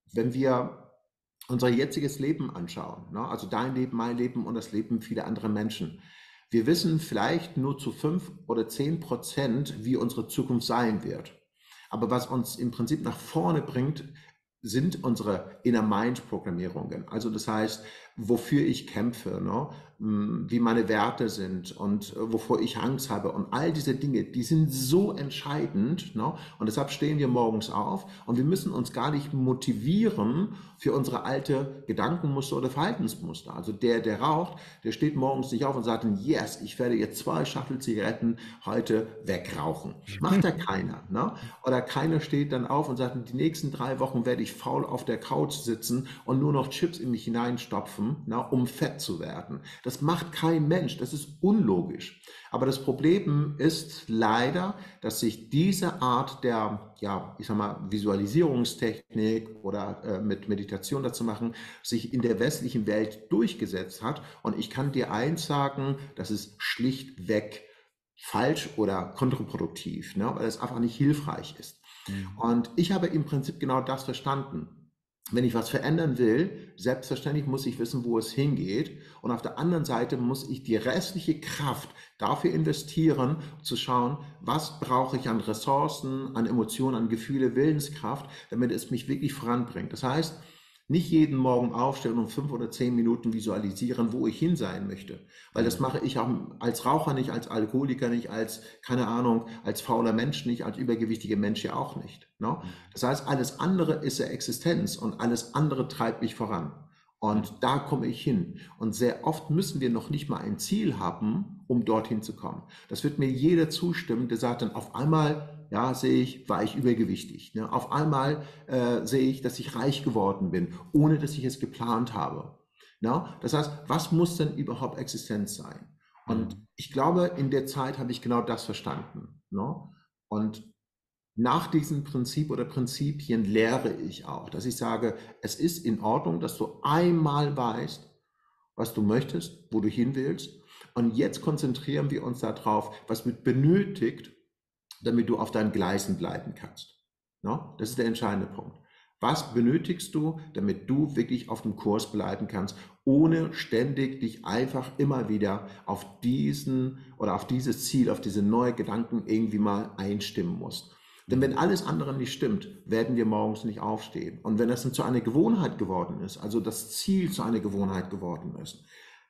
wenn wir unser jetziges Leben anschauen, ne? Also dein Leben, mein Leben und das Leben vieler anderer Menschen. Wir wissen vielleicht nur zu fünf oder zehn Prozent, wie unsere Zukunft sein wird. Aber was uns im Prinzip nach vorne bringt, sind unsere Inner Mind Programmierungen. Also das heißt, wofür ich kämpfe, ne? Wie meine Werte sind und äh, wovor ich Angst habe und all diese Dinge, die sind so entscheidend, ne? Und deshalb stehen wir morgens auf und wir müssen uns gar nicht motivieren für unsere alte Gedankenmuster oder Verhaltensmuster. Also der, der raucht, der steht morgens nicht auf und sagt, yes, ich werde jetzt zwei Schachtel Zigaretten heute wegrauchen. Macht ja keiner, ne? Oder keiner steht dann auf und sagt, die nächsten drei Wochen werde ich faul auf der Couch sitzen und nur noch Chips in mich hineinstopfen, na, um fett zu werden. Das macht kein Mensch, das ist unlogisch. Aber das Problem ist leider, dass sich diese Art der, ja, ich sag mal, Visualisierungstechnik oder äh, mit Meditation dazu machen, sich in der westlichen Welt durchgesetzt hat. Und ich kann dir eins sagen, das ist schlichtweg falsch oder kontraproduktiv, ne, weil es einfach nicht hilfreich ist. Mhm. Und ich habe im Prinzip genau das verstanden. Wenn ich was verändern will, selbstverständlich muss ich wissen, wo es hingeht. Und auf der anderen Seite muss ich die restliche Kraft dafür investieren, zu schauen, was brauche ich an Ressourcen, an Emotionen, an Gefühle, Willenskraft, damit es mich wirklich voranbringt. Das heißt, nicht jeden Morgen aufstellen und fünf oder zehn Minuten visualisieren, wo ich hin sein möchte. Weil das mache ich auch als Raucher nicht, als Alkoholiker nicht, als, keine Ahnung, als fauler Mensch nicht, als übergewichtiger Mensch ja auch nicht. Ne? Das heißt, alles andere ist ja Existenz und alles andere treibt mich voran. Und da komme ich hin. Und sehr oft müssen wir noch nicht mal ein Ziel haben, um dorthin zu kommen. Das wird mir jeder zustimmen, der sagt dann auf einmal, ja, sehe ich, war ich übergewichtig. Ne? Auf einmal äh, sehe ich, dass ich reich geworden bin, ohne dass ich es geplant habe. Ne? Das heißt, was muss denn überhaupt Existenz sein? Und Mhm. ich glaube, in der Zeit habe ich genau das verstanden. Ne? Und nach diesem Prinzip oder Prinzipien lehre ich auch, dass ich sage, es ist in Ordnung, dass du einmal weißt, was du möchtest, wo du hin willst. Und jetzt konzentrieren wir uns darauf, was wird benötigt, damit du auf deinen Gleisen bleiben kannst. No? Das ist der entscheidende Punkt. Was benötigst du, damit du wirklich auf dem Kurs bleiben kannst, ohne ständig dich einfach immer wieder auf diesen oder auf dieses Ziel, auf diese neuen Gedanken irgendwie mal einstimmen musst. Denn wenn alles andere nicht stimmt, werden wir morgens nicht aufstehen. Und wenn das dann zu einer Gewohnheit geworden ist, also das Ziel zu einer Gewohnheit geworden ist,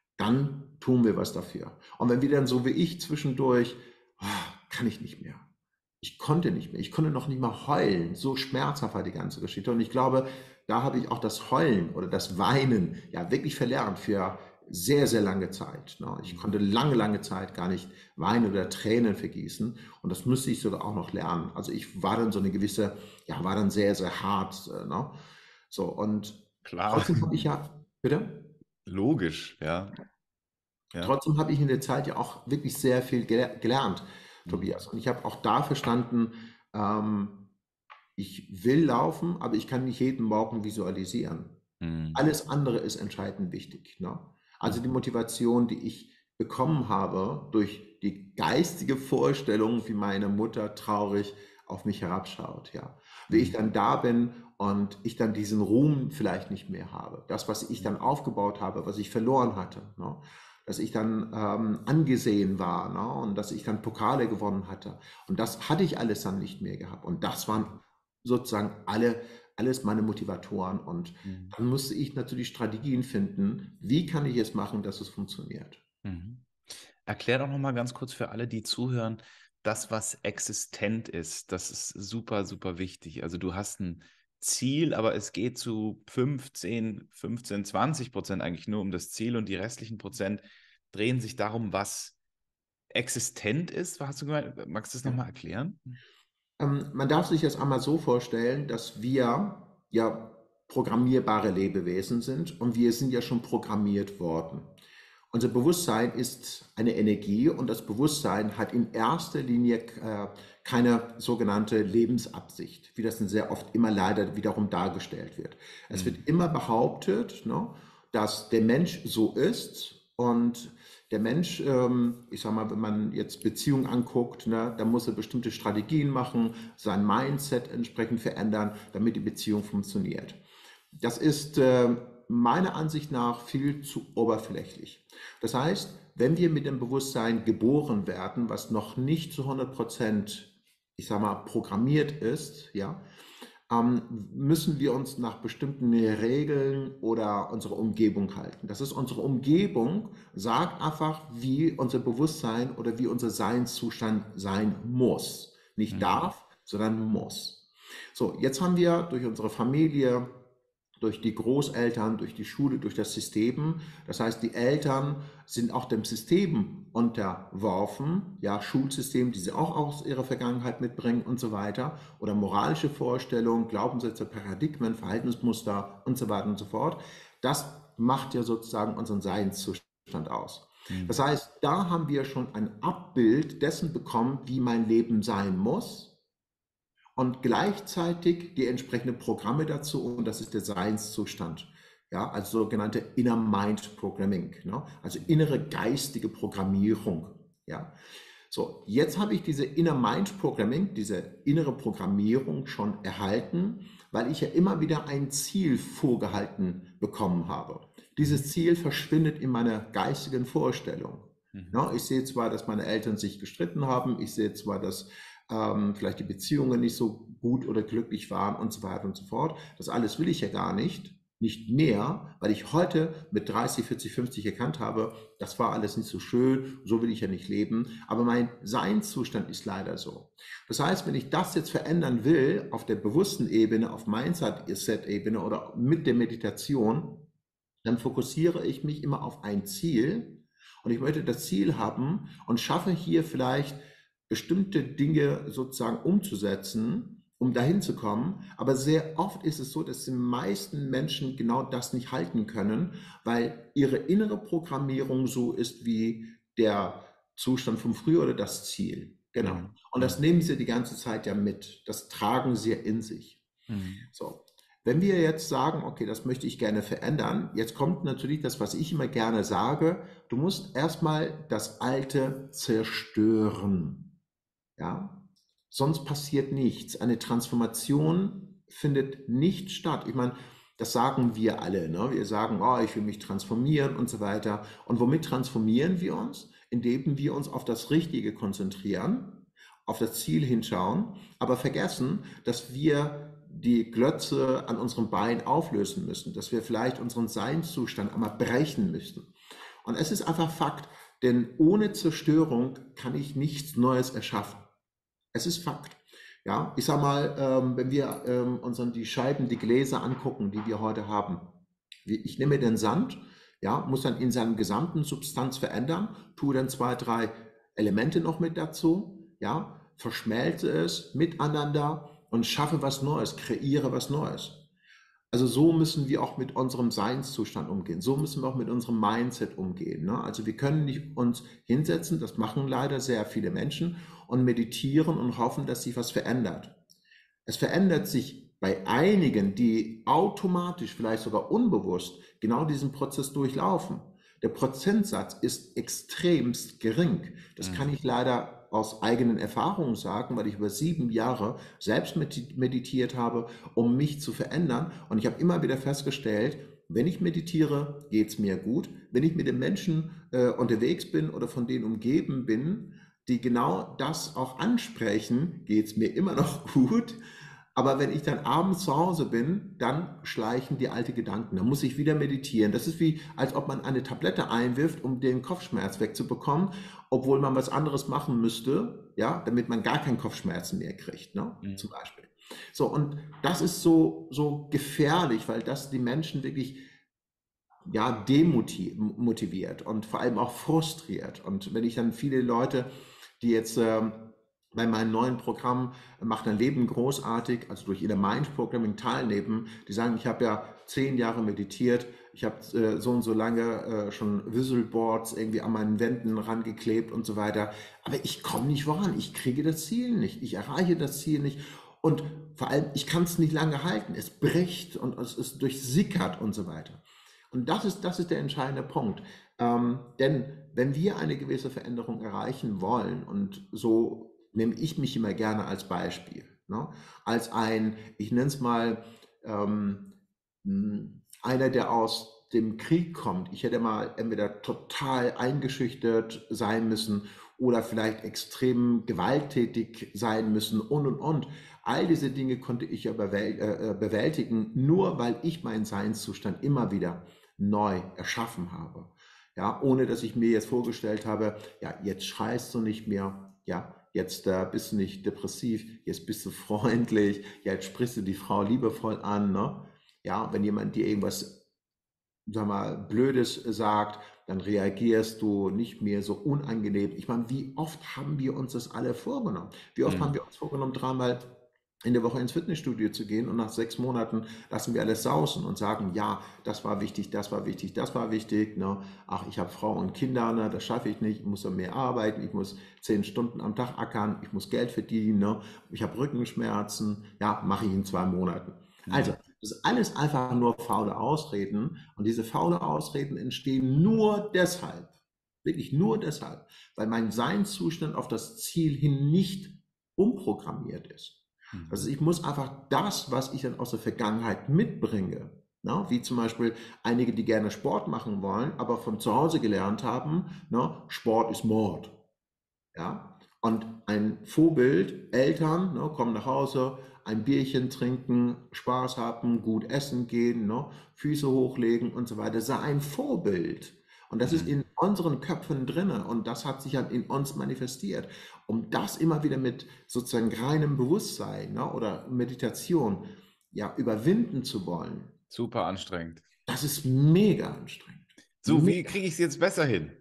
dann tun wir was dafür. Und wenn wir dann so wie ich zwischendurch, oh, kann ich nicht mehr. Ich konnte nicht mehr. Ich konnte noch nicht mal heulen. So schmerzhaft war die ganze Geschichte. Und ich glaube, da habe ich auch das Heulen oder das Weinen ja wirklich verlernt für sehr, sehr lange Zeit. Ne? Ich konnte lange, lange Zeit gar nicht weinen oder Tränen vergießen. Und das müsste ich sogar auch noch lernen. Also ich war dann so eine gewisse, ja, war dann sehr, sehr hart. Ne? So, und Klar, trotzdem habe ich ja, bitte? logisch, ja. Ja. Trotzdem habe ich in der Zeit ja auch wirklich sehr viel gele- gelernt, Mhm. Tobias. Und ich habe auch da verstanden, ähm, ich will laufen, aber ich kann nicht jeden Morgen visualisieren. Mhm. Alles andere ist entscheidend wichtig. Ne? Also die Mhm. Motivation, die ich bekommen habe durch die geistige Vorstellung, wie meine Mutter traurig auf mich herabschaut. Ja? Wie ich Mhm. dann da bin und ich dann diesen Ruhm vielleicht nicht mehr habe. Das, was ich dann aufgebaut habe, was ich verloren hatte. Ne? Dass ich dann ähm, angesehen war, ne? Und dass ich dann Pokale gewonnen hatte. Und das hatte ich alles dann nicht mehr gehabt. Und das waren sozusagen alle, alles meine Motivatoren. Und Mhm. dann musste ich natürlich Strategien finden, wie kann ich es machen, dass es funktioniert. Mhm. Erklär doch noch mal ganz kurz für alle, die zuhören, das, was existent ist, das ist super, super wichtig. Also du hast ein Ziel, aber es geht zu fünfzehn, fünfzehn, zwanzig Prozent eigentlich nur um das Ziel und die restlichen Prozent drehen sich darum, was existent ist. Was hast du gemeint? Magst du das Ja. nochmal erklären? Ähm, man darf sich das einmal so vorstellen, dass wir ja programmierbare Lebewesen sind und wir sind ja schon programmiert worden. Unser Bewusstsein ist eine Energie und das Bewusstsein hat in erster Linie äh, keine sogenannte Lebensabsicht, wie das dann sehr oft immer leider wiederum dargestellt wird. Es wird Mhm. immer behauptet, ne, dass der Mensch so ist und der Mensch, ähm, ich sag mal, wenn man jetzt Beziehungen anguckt, ne, da muss er bestimmte Strategien machen, sein Mindset entsprechend verändern, damit die Beziehung funktioniert. Das ist äh, meiner Ansicht nach viel zu oberflächlich. Das heißt, wenn wir mit dem Bewusstsein geboren werden, was noch nicht zu hundert Prozent, ich sag mal, programmiert ist, ja, ähm, müssen wir uns nach bestimmten Regeln oder unserer Umgebung halten. Das ist unsere Umgebung, sagt einfach, wie unser Bewusstsein oder wie unser Seinszustand sein muss. Nicht Mhm. darf, sondern muss. So, jetzt haben wir durch unsere Familie, durch die Großeltern, durch die Schule, durch das System. Das heißt, die Eltern sind auch dem System unterworfen, ja, Schulsystem, die sie auch aus ihrer Vergangenheit mitbringen und so weiter, oder moralische Vorstellungen, Glaubenssätze, Paradigmen, Verhaltensmuster und so weiter und so fort. Das macht ja sozusagen unseren Seinszustand aus. Mhm. Das heißt, da haben wir schon ein Abbild dessen bekommen, wie mein Leben sein muss und gleichzeitig die entsprechenden Programme dazu, und das ist der Seinszustand. Ja, also sogenannte Inner Mind Programming, ne? Also innere geistige Programmierung. Ja, so, jetzt habe ich diese Inner Mind Programming, diese innere Programmierung schon erhalten, weil ich ja immer wieder ein Ziel vorgehalten bekommen habe. Mhm. Dieses Ziel verschwindet in meiner geistigen Vorstellung. Mhm. Ja, ich sehe zwar, dass meine Eltern sich gestritten haben, ich sehe zwar, dass ähm, vielleicht die Beziehungen nicht so gut oder glücklich waren und so weiter und so fort. Das alles will ich ja gar nicht, nicht mehr, weil ich heute mit dreißig, vierzig, fünfzig erkannt habe, das war alles nicht so schön, so will ich ja nicht leben. Aber mein Seinszustand ist leider so. Das heißt, wenn ich das jetzt verändern will, auf der bewussten Ebene, auf Mindset-Ebene oder mit der Meditation, dann fokussiere ich mich immer auf ein Ziel und ich möchte das Ziel haben und schaffe hier vielleicht bestimmte Dinge sozusagen umzusetzen, um dahin zu kommen. Aber sehr oft ist es so, dass die meisten Menschen genau das nicht halten können, weil ihre innere Programmierung so ist wie der Zustand vom Frühjahr oder das Ziel. Genau. Mhm. Und das Mhm. nehmen sie die ganze Zeit ja mit. Das tragen sie ja in sich. Mhm. So. Wenn wir jetzt sagen, okay, das möchte ich gerne verändern, jetzt kommt natürlich das, was ich immer gerne sage, du musst erstmal das Alte zerstören. Ja? Sonst passiert nichts. Eine Transformation findet nicht statt. Ich meine, das sagen wir alle. Ne? Wir sagen, oh, ich will mich transformieren und so weiter. Und womit transformieren wir uns? Indem wir uns auf das Richtige konzentrieren, auf das Ziel hinschauen, aber vergessen, dass wir die Glötze an unserem Bein auflösen müssen, dass wir vielleicht unseren Seinszustand einmal brechen müssen. Und es ist einfach Fakt, denn ohne Zerstörung kann ich nichts Neues erschaffen. Es ist Fakt. Ja, ich sag mal, ähm, wenn wir ähm, uns dann die Scheiben, die Gläser angucken, die wir heute haben. Wie- Ich nehme den Sand, ja, muss dann in seinem gesamten Substanz verändern, tue dann zwei, drei Elemente noch mit dazu, ja, verschmelze es miteinander und schaffe was Neues, kreiere was Neues. Also so müssen wir auch mit unserem Seinszustand umgehen. So müssen wir auch mit unserem Mindset umgehen. Ne? Also wir können nicht uns hinsetzen, das machen leider sehr viele Menschen, und meditieren und hoffen, dass sich was verändert. Es verändert sich bei einigen, die automatisch, vielleicht sogar unbewusst, genau diesen Prozess durchlaufen. Der Prozentsatz ist extremst gering. Das kann Mhm. ich leider aus eigenen Erfahrungen sagen, weil ich über sieben Jahre selbst meditiert habe, um mich zu verändern. Und ich habe immer wieder festgestellt, wenn ich meditiere, geht es mir gut. Wenn ich mit den Menschen äh, unterwegs bin oder von denen umgeben bin, die genau das auch ansprechen, geht es mir immer noch gut. Aber wenn ich dann abends zu Hause bin, dann schleichen die alten Gedanken. Dann muss ich wieder meditieren. Das ist wie, als ob man eine Tablette einwirft, um den Kopfschmerz wegzubekommen, obwohl man was anderes machen müsste, ja, damit man gar keinen Kopfschmerzen mehr kriegt, ne? Mhm. Zum Beispiel. So, und das ist so, so gefährlich, weil das die Menschen wirklich ja, demotiviert und vor allem auch frustriert. Und wenn ich dann viele Leute, die jetzt ähm, bei meinem neuen Programm äh, Macht dein Leben großartig, also durch ihr Mind Programming teilnehmen, die sagen, ich habe ja zehn Jahre meditiert, ich habe äh, so und so lange äh, schon Visual Boards irgendwie an meinen Wänden rangeklebt und so weiter, aber ich komme nicht voran, ich kriege das Ziel nicht, ich erreiche das Ziel nicht und vor allem, ich kann es nicht lange halten, es bricht und es ist durchsickert und so weiter. Und das ist, das ist der entscheidende Punkt. Ähm, denn wenn wir eine gewisse Veränderung erreichen wollen, und so nehme ich mich immer gerne als Beispiel, ne, als ein, ich nenne es mal, ähm, hm, einer, der aus dem Krieg kommt. Ich hätte mal entweder total eingeschüchtert sein müssen oder vielleicht extrem gewalttätig sein müssen und und und. All diese Dinge konnte ich ja bewäl- äh, äh, bewältigen, nur weil ich meinen Seinszustand immer wieder neu erschaffen habe. Ja, ohne dass ich mir jetzt vorgestellt habe, ja, jetzt schreist du nicht mehr, ja, jetzt äh, bist du nicht depressiv, jetzt bist du freundlich, ja, jetzt sprichst du die Frau liebevoll an, ne? Ja, wenn jemand dir irgendwas, sag mal, Blödes sagt, dann reagierst du nicht mehr so unangenehm. Ich meine, wie oft haben wir uns das alle vorgenommen? Wie oft haben Mhm. wir uns vorgenommen, dreimal in der Woche ins Fitnessstudio zu gehen und nach sechs Monaten lassen wir alles sausen und sagen, ja, das war wichtig, das war wichtig, das war wichtig. Ne? Ach, ich habe Frau und Kinder, ne? Das schaffe ich nicht, ich muss ja mehr arbeiten, ich muss zehn Stunden am Tag ackern, ich muss Geld verdienen, ne? Ich habe Rückenschmerzen, ja, mache ich in zwei Monaten. Also, Mhm. das ist alles einfach nur faule Ausreden und diese faule Ausreden entstehen nur deshalb, wirklich nur deshalb, weil mein Seinszustand auf das Ziel hin nicht umprogrammiert ist. Also Mhm. ich muss einfach das, was ich dann aus der Vergangenheit mitbringe, ne, wie zum Beispiel einige, die gerne Sport machen wollen, aber von zu Hause gelernt haben, ne, Sport ist Mord. Ja? Und ein Vorbild, Eltern, ne, kommen nach Hause, ein Bierchen trinken, Spaß haben, gut essen gehen, ne, Füße hochlegen und so weiter, sei ein Vorbild. Und das ist Mhm. in unseren Köpfen drinne und das hat sich dann in uns manifestiert. Um das immer wieder mit sozusagen reinem Bewusstsein, ne, oder Meditation, ja, überwinden zu wollen, Super anstrengend. das ist mega anstrengend. So, wie kriege ich es jetzt besser hin?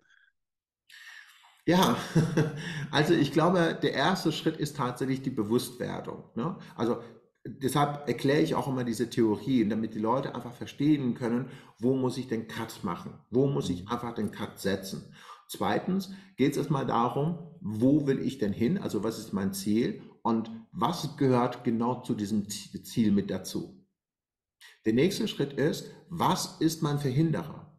Ja, also ich glaube, der erste Schritt ist tatsächlich die Bewusstwerdung. Ne? Also deshalb erkläre ich auch immer diese Theorien, damit die Leute einfach verstehen können, wo muss ich den Cut machen? Wo muss ich Mhm. einfach den Cut setzen? Zweitens geht es erstmal darum, wo will ich denn hin? Also was ist mein Ziel? Und was gehört genau zu diesem Ziel mit dazu? Der nächste Schritt ist, was ist mein Verhinderer?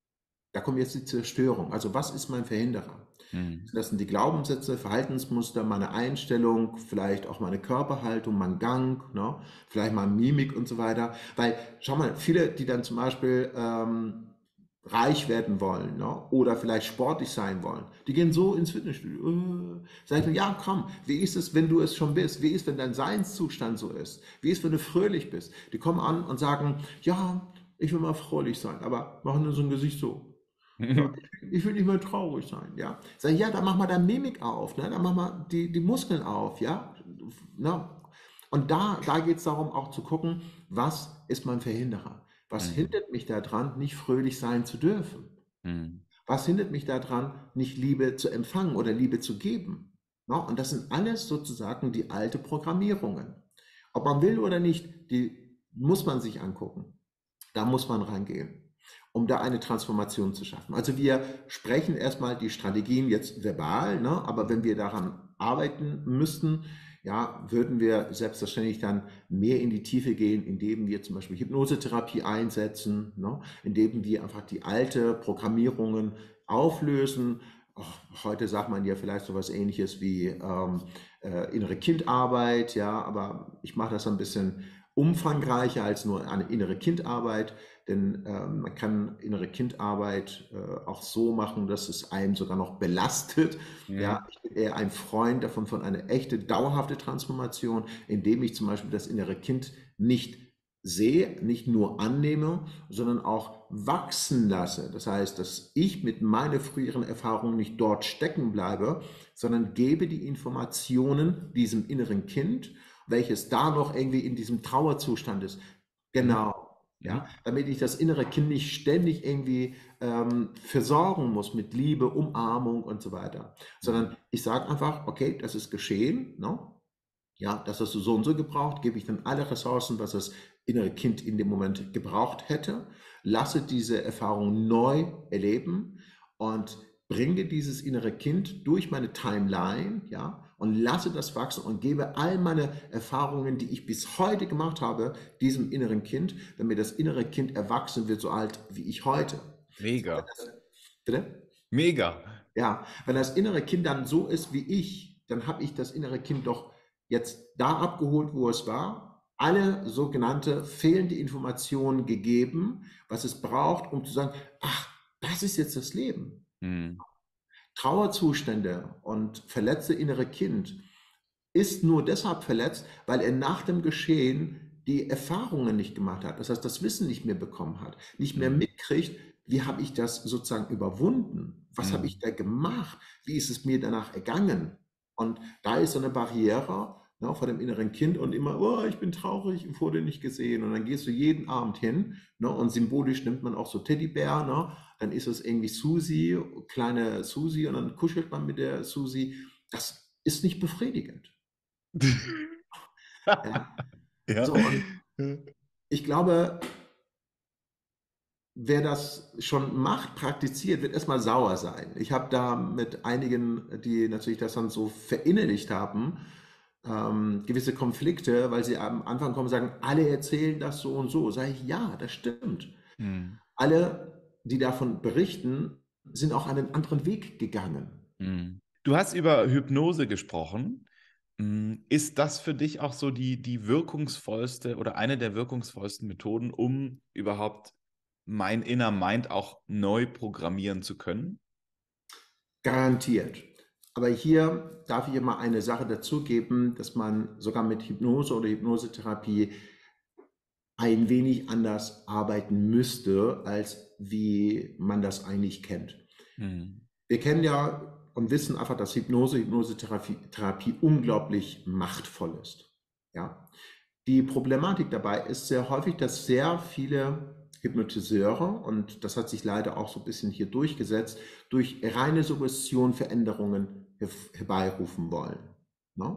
Da kommt jetzt die Zerstörung. Also was ist mein Verhinderer? Mhm. Das sind die Glaubenssätze, Verhaltensmuster, meine Einstellung, vielleicht auch meine Körperhaltung, mein Gang, ne? Vielleicht mal Mimik und so weiter. Weil, schau mal, viele, die dann zum Beispiel ähm, reich werden wollen, ne? Oder vielleicht sportlich sein wollen, die gehen so ins Fitnessstudio. Äh, sag ich mir, ja, komm, wie ist es, wenn du es schon bist? Wie ist, wenn dein Seinszustand so ist? Wie ist, wenn du fröhlich bist? Die kommen an und sagen, ja, ich will mal fröhlich sein, aber machen nur so ein Gesicht so. Ja, ich, ich will nicht mehr traurig sein, ja. Sag ich, ja, dann mach mal deine Mimik auf, ne? Dann mach mal die, die Muskeln auf, ja. Ne? Und da, da geht es darum, auch zu gucken, was ist mein Verhinderer? Was Mhm. hindert mich daran, nicht fröhlich sein zu dürfen? Mhm. Was hindert mich daran, nicht Liebe zu empfangen oder Liebe zu geben? Ne? Und das sind alles sozusagen die alte Programmierungen. Ob man will oder nicht, die muss man sich angucken. Da muss man reingehen, um da eine Transformation zu schaffen. Also wir sprechen erstmal die Strategien jetzt verbal, ne? Aber wenn wir daran arbeiten müssten, ja, würden wir selbstverständlich dann mehr in die Tiefe gehen, indem wir zum Beispiel Hypnosetherapie einsetzen, ne? Indem wir einfach die alte Programmierungen auflösen. Auch heute sagt man ja vielleicht so etwas Ähnliches wie ähm, äh, innere Kindarbeit, ja, aber ich mache das ein bisschen umfangreicher als nur eine innere Kindarbeit, denn ähm, man kann innere Kindarbeit äh, auch so machen, dass es einem sogar noch belastet. Ja, Mhm. ich bin eher ein Freund davon von einer echte, dauerhafte Transformation, indem ich zum Beispiel das innere Kind nicht sehe, nicht nur annehme, sondern auch wachsen lasse. Das heißt, dass ich mit meinen früheren Erfahrungen nicht dort stecken bleibe, sondern gebe die Informationen diesem inneren Kind, welches da noch irgendwie in diesem Trauerzustand ist. Mhm. Genau. Ja, Mhm. damit ich das innere Kind nicht ständig irgendwie ähm, versorgen muss mit Liebe, Umarmung und so weiter, Mhm. sondern ich sage einfach, okay, das ist geschehen, ne? Ja, das hast du so und so gebraucht, gebe ich dann alle Ressourcen, was das innere Kind in dem Moment gebraucht hätte, lasse diese Erfahrung neu erleben und bringe dieses innere Kind durch meine Timeline, ja, und lasse das wachsen und gebe all meine Erfahrungen, die ich bis heute gemacht habe, diesem inneren Kind, damit das innere Kind erwachsen wird, so alt wie ich heute. So, wenn Mega. das, bitte? Mega. Ja, wenn das innere Kind dann so ist wie ich, dann habe ich das innere Kind doch jetzt da abgeholt, wo es war. alle sogenannte fehlende Informationen gegeben, was es braucht, um zu sagen, ach, das ist jetzt das Leben. Mhm. Trauerzustände und verletzte innere Kind ist nur deshalb verletzt, weil er nach dem Geschehen die Erfahrungen nicht gemacht hat. Das heißt, das Wissen nicht mehr bekommen hat, nicht mehr Mhm. mitkriegt, wie habe ich das sozusagen überwunden? Was habe ich Mhm. da gemacht? Wie ist es mir danach ergangen? Und da ist so eine Barriere, ne, vor dem inneren Kind und immer, oh, ich bin traurig, ich wurde nicht gesehen. Und dann gehst du jeden Abend hin, ne, und symbolisch nimmt man auch so Teddybär, ne, dann ist es irgendwie Susi, kleine Susi, und dann kuschelt man mit der Susi. Das ist nicht befriedigend. Ja, Ja. so, und ich glaube, wer das schon macht, praktiziert, wird erstmal sauer sein. Ich habe da mit einigen, die natürlich das dann so verinnerlicht haben, ähm, gewisse Konflikte, weil sie am Anfang kommen und sagen, alle erzählen das so und so. Sage ich, ja, das stimmt. Mhm. Alle, die davon berichten, sind auch einen anderen Weg gegangen. Mhm. Du hast über Hypnose gesprochen. Mm, Ist das für dich auch so die, die wirkungsvollste oder eine der wirkungsvollsten Methoden, um überhaupt mein Inner Mind auch neu programmieren zu können? Garantiert. Aber hier darf ich immer eine Sache dazugeben, dass man sogar mit Hypnose oder Hypnosetherapie ein wenig anders arbeiten müsste, als wie man das eigentlich kennt. Mhm. Wir kennen ja und wissen einfach, dass Hypnose, Hypnosetherapie Therapie unglaublich machtvoll ist. Ja? Die Problematik dabei ist sehr häufig, dass sehr viele Hypnotiseure, und das hat sich leider auch so ein bisschen hier durchgesetzt, durch reine Suggestion Veränderungen herbeirufen wollen. Ne?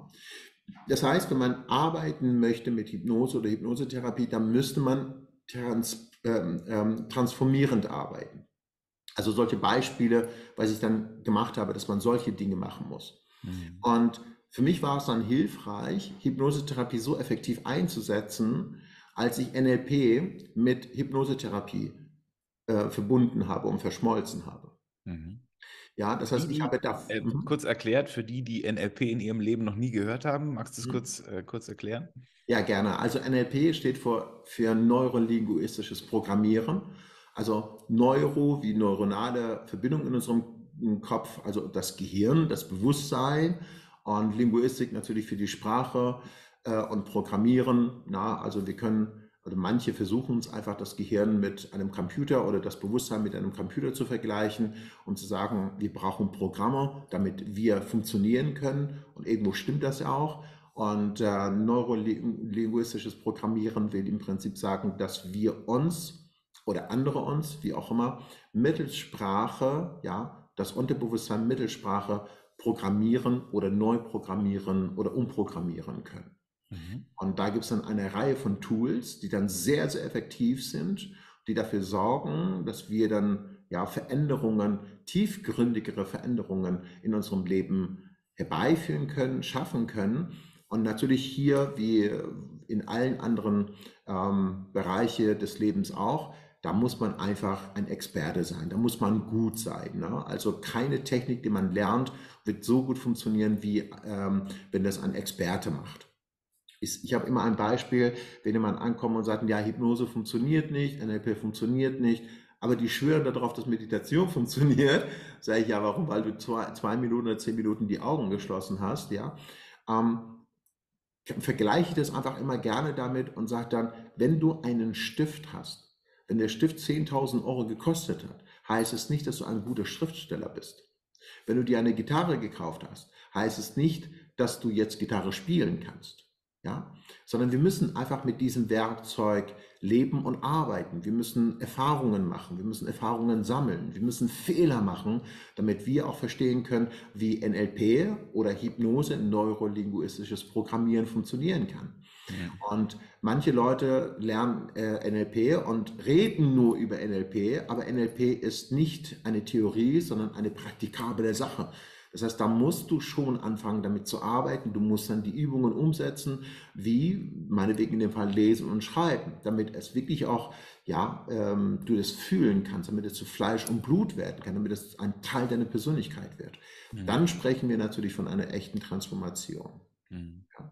Das heißt, wenn man arbeiten möchte mit Hypnose oder Hypnosetherapie, dann müsste man trans, ähm, ähm, transformierend arbeiten. Also solche Beispiele, was ich dann gemacht habe, dass man solche Dinge machen muss. Mhm. Und für mich war es dann hilfreich, Hypnosetherapie so effektiv einzusetzen, als ich N L P mit Hypnosetherapie äh, verbunden habe und verschmolzen habe. Mhm. Ja, das Die, heißt, ich die, habe da, äh, mhm. kurz erklärt, für die, die N L P in ihrem Leben noch nie gehört haben, magst du es Mhm. kurz, äh, kurz erklären? Ja, gerne. Also N L P steht für, für neurolinguistisches Programmieren. Also Neuro wie neuronale Verbindung in unserem Kopf, also das Gehirn, das Bewusstsein, und Linguistik natürlich für die Sprache äh, und Programmieren. Na, also wir können, also manche versuchen es einfach, das Gehirn mit einem Computer oder das Bewusstsein mit einem Computer zu vergleichen und zu sagen, wir brauchen Programme, damit wir funktionieren können. Und irgendwo stimmt das ja auch. Und äh, neurolinguistisches Programmieren will im Prinzip sagen, dass wir uns oder andere uns, wie auch immer, mittels Sprache, ja, das Unterbewusstsein mittels Sprache programmieren oder neu programmieren oder umprogrammieren können. Mhm. Und da gibt es dann eine Reihe von Tools, die dann sehr, sehr effektiv sind, die dafür sorgen, dass wir dann ja Veränderungen, tiefgründigere Veränderungen in unserem Leben herbeiführen können, schaffen können. Und natürlich hier, wie in allen anderen ähm, Bereiche des Lebens auch, da muss man einfach ein Experte sein, da muss man gut sein. Ne? Also keine Technik, die man lernt, wird so gut funktionieren, wie ähm, wenn das ein Experte macht. Ich, ich habe immer ein Beispiel, wenn jemand ankommt und sagt, ja, Hypnose funktioniert nicht, N L P funktioniert nicht, aber die schwören darauf, dass Meditation funktioniert. Sage ich, ja, warum? Weil du zwei, zwei Minuten oder zehn Minuten die Augen geschlossen hast, ja. Ähm, vergleiche ich das einfach immer gerne damit und sage dann, wenn du einen Stift hast, wenn der Stift zehntausend Euro gekostet hat, heißt es nicht, dass du ein guter Schriftsteller bist. Wenn du dir eine Gitarre gekauft hast, heißt es nicht, dass du jetzt Gitarre spielen kannst. Ja? Sondern wir müssen einfach mit diesem Werkzeug leben und arbeiten. Wir müssen Erfahrungen machen, wir müssen Erfahrungen sammeln, wir müssen Fehler machen, damit wir auch verstehen können, wie N L P oder Hypnose, neurolinguistisches Programmieren funktionieren kann. Mhm. Und manche Leute lernen äh, N L P und reden nur über N L P, aber N L P ist nicht eine Theorie, sondern eine praktikable Sache. Das heißt, da musst du schon anfangen, damit zu arbeiten. Du musst dann die Übungen umsetzen, wie meinetwegen in dem Fall lesen und schreiben, damit es wirklich auch, ja, ähm, du das fühlen kannst, damit es zu Fleisch und Blut werden kann, damit es ein Teil deiner Persönlichkeit wird. Mhm. Dann sprechen wir natürlich von einer echten Transformation. Mhm. Ja.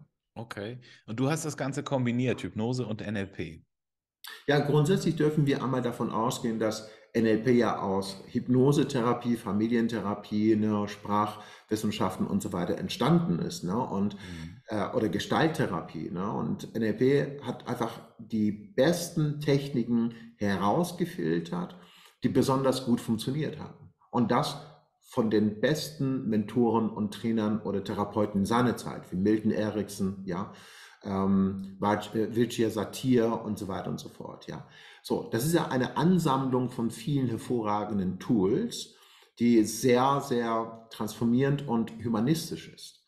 Okay. Und du hast das Ganze kombiniert, Hypnose und N L P. Ja, grundsätzlich dürfen wir einmal davon ausgehen, dass N L P ja aus Hypnosetherapie, Familientherapie, ne, Sprachwissenschaften und so weiter entstanden ist, ne, und, Mhm. äh, oder Gestalttherapie. Ne, und N L P hat einfach die besten Techniken herausgefiltert, die besonders gut funktioniert haben. Und das von den besten Mentoren und Trainern oder Therapeuten seiner Zeit, wie Milton Erickson, ja, ähm, Vijaya Satir und so weiter und so fort. Ja. So, das ist ja eine Ansammlung von vielen hervorragenden Tools, die sehr, sehr transformierend und humanistisch ist.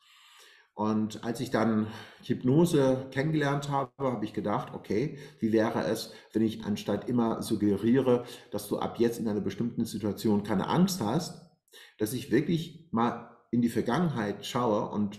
Und als ich dann Hypnose kennengelernt habe, habe ich gedacht, okay, wie wäre es, wenn ich anstatt immer suggeriere, dass du ab jetzt in einer bestimmten Situation keine Angst hast, dass ich wirklich mal in die Vergangenheit schaue und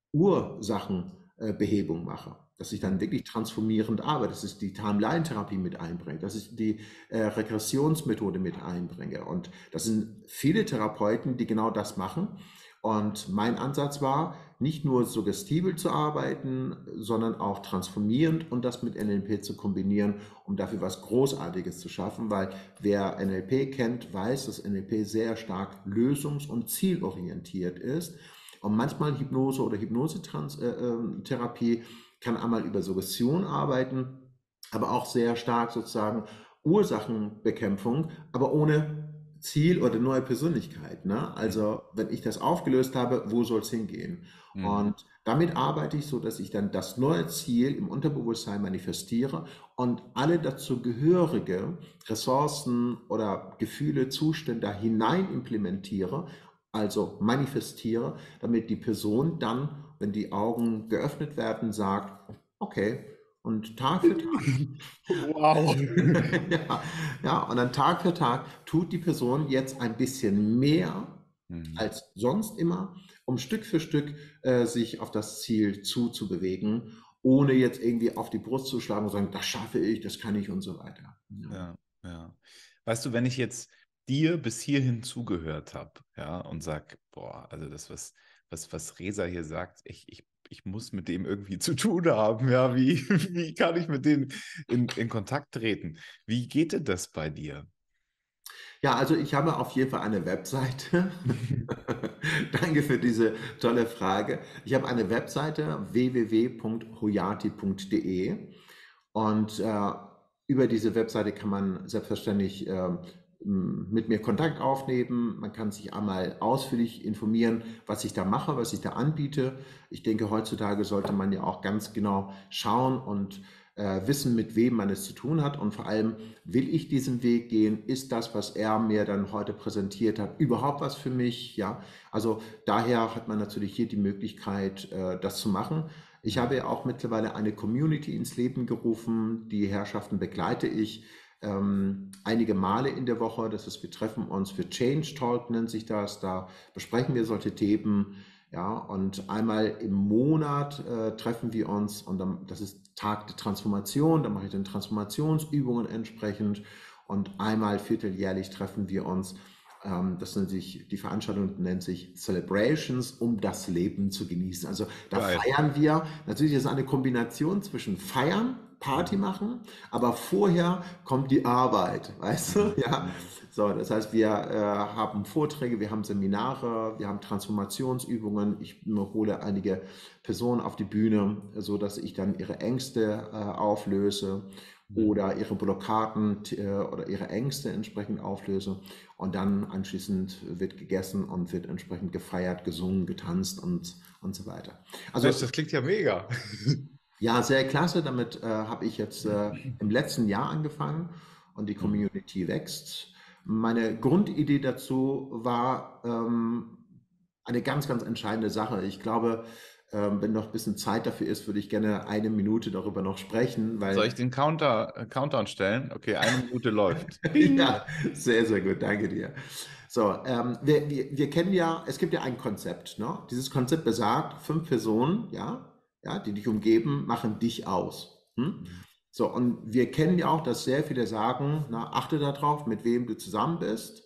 Ursachenbehebung mache. Dass ich dann wirklich transformierend arbeite, dass ich die Timeline-Therapie mit einbringe, dass ich die äh, Regressionsmethode mit einbringe. Und das sind viele Therapeuten, die genau das machen. Und mein Ansatz war, nicht nur suggestivel zu arbeiten, sondern auch transformierend und das mit N L P zu kombinieren, um dafür was Großartiges zu schaffen, weil wer N L P kennt, weiß, dass N L P sehr stark lösungs- und zielorientiert ist. Und manchmal Hypnose oder Hypnosetherapie kann einmal über Suggestion arbeiten, aber auch sehr stark sozusagen Ursachenbekämpfung, aber ohne Ziel oder neue Persönlichkeit. Ne? Also wenn ich das aufgelöst habe, wo soll es hingehen? Mhm. Und damit arbeite ich so, dass ich dann das neue Ziel im Unterbewusstsein manifestiere und alle dazu gehörige Ressourcen oder Gefühle, Zustände hinein implementiere, also manifestiere, damit die Person dann, wenn die Augen geöffnet werden, sagt, okay, und Tag für Tag Wow. ja, ja, und dann Tag für Tag tut die Person jetzt ein bisschen mehr Mhm. als sonst immer, um Stück für Stück äh, sich auf das Ziel zuzubewegen, ohne jetzt irgendwie auf die Brust zu schlagen und sagen, das schaffe ich, das kann ich und so weiter. Ja. Ja, ja. Weißt du, wenn ich jetzt dir bis hierhin zugehört habe, ja, und sag, boah, also das, was, was, was Reza hier sagt, ich, ich, ich muss mit dem irgendwie zu tun haben, ja, wie, wie kann ich mit denen in, in Kontakt treten? Wie geht denn das bei dir? Ja, also ich habe auf jeden Fall eine Webseite. Danke für diese tolle Frage. Ich habe eine Webseite w w w punkt huyati punkt de und äh, über diese Webseite kann man selbstverständlich äh, mit mir Kontakt aufnehmen. Man kann sich einmal ausführlich informieren, was ich da mache, was ich da anbiete. Ich denke, heutzutage sollte man ja auch ganz genau schauen und äh, wissen, mit wem man es zu tun hat und vor allem, will ich diesen Weg gehen? Ist das, was er mir dann heute präsentiert hat, überhaupt was für mich? Ja, also daher hat man natürlich hier die Möglichkeit, äh, das zu machen. Ich habe ja auch mittlerweile eine Community ins Leben gerufen. Die Herrschaften begleite ich ähm, einige Male in der Woche. Das ist, wir treffen uns für Change Talk, nennt sich das. Da besprechen wir solche Themen. Ja, und einmal im Monat äh, treffen wir uns und dann, das ist Tag der Transformation, da mache ich dann Transformationsübungen entsprechend und einmal vierteljährlich treffen wir uns. Ähm, das nennt sich, die Veranstaltung nennt sich Celebrations, um das Leben zu genießen. Also da Geil. feiern wir, natürlich ist es eine Kombination zwischen Feiern, Party machen, aber vorher kommt die Arbeit, weißt du? Ja, Mhm. so, das heißt, wir äh, haben Vorträge, wir haben Seminare, wir haben Transformationsübungen. Ich hole einige Personen auf die Bühne, so dass ich dann ihre Ängste äh, auflöse Mhm. oder ihre Blockaden äh, oder ihre Ängste entsprechend auflöse. Und dann anschließend wird gegessen und wird entsprechend gefeiert, gesungen, getanzt und, und so weiter. Also Mensch, das klingt ja mega. ja, sehr klasse. Damit äh, habe ich jetzt äh, im letzten Jahr angefangen und die Mhm. Community wächst. Meine Grundidee dazu war ähm, eine ganz, ganz entscheidende Sache. Ich glaube, ähm, wenn noch ein bisschen Zeit dafür ist, würde ich gerne eine Minute darüber noch sprechen, Soll weil ich den Counter, äh, Countdown stellen? Okay, eine Minute läuft. Ding. ja, sehr, sehr gut, danke dir. So, ähm, wir, wir, wir kennen ja, es gibt ja ein Konzept, ne? Dieses Konzept besagt, fünf Personen, ja, ja, die dich umgeben, machen dich aus. Hm? Mhm. So, und wir kennen ja auch, dass sehr viele sagen, na, achte darauf, mit wem du zusammen bist.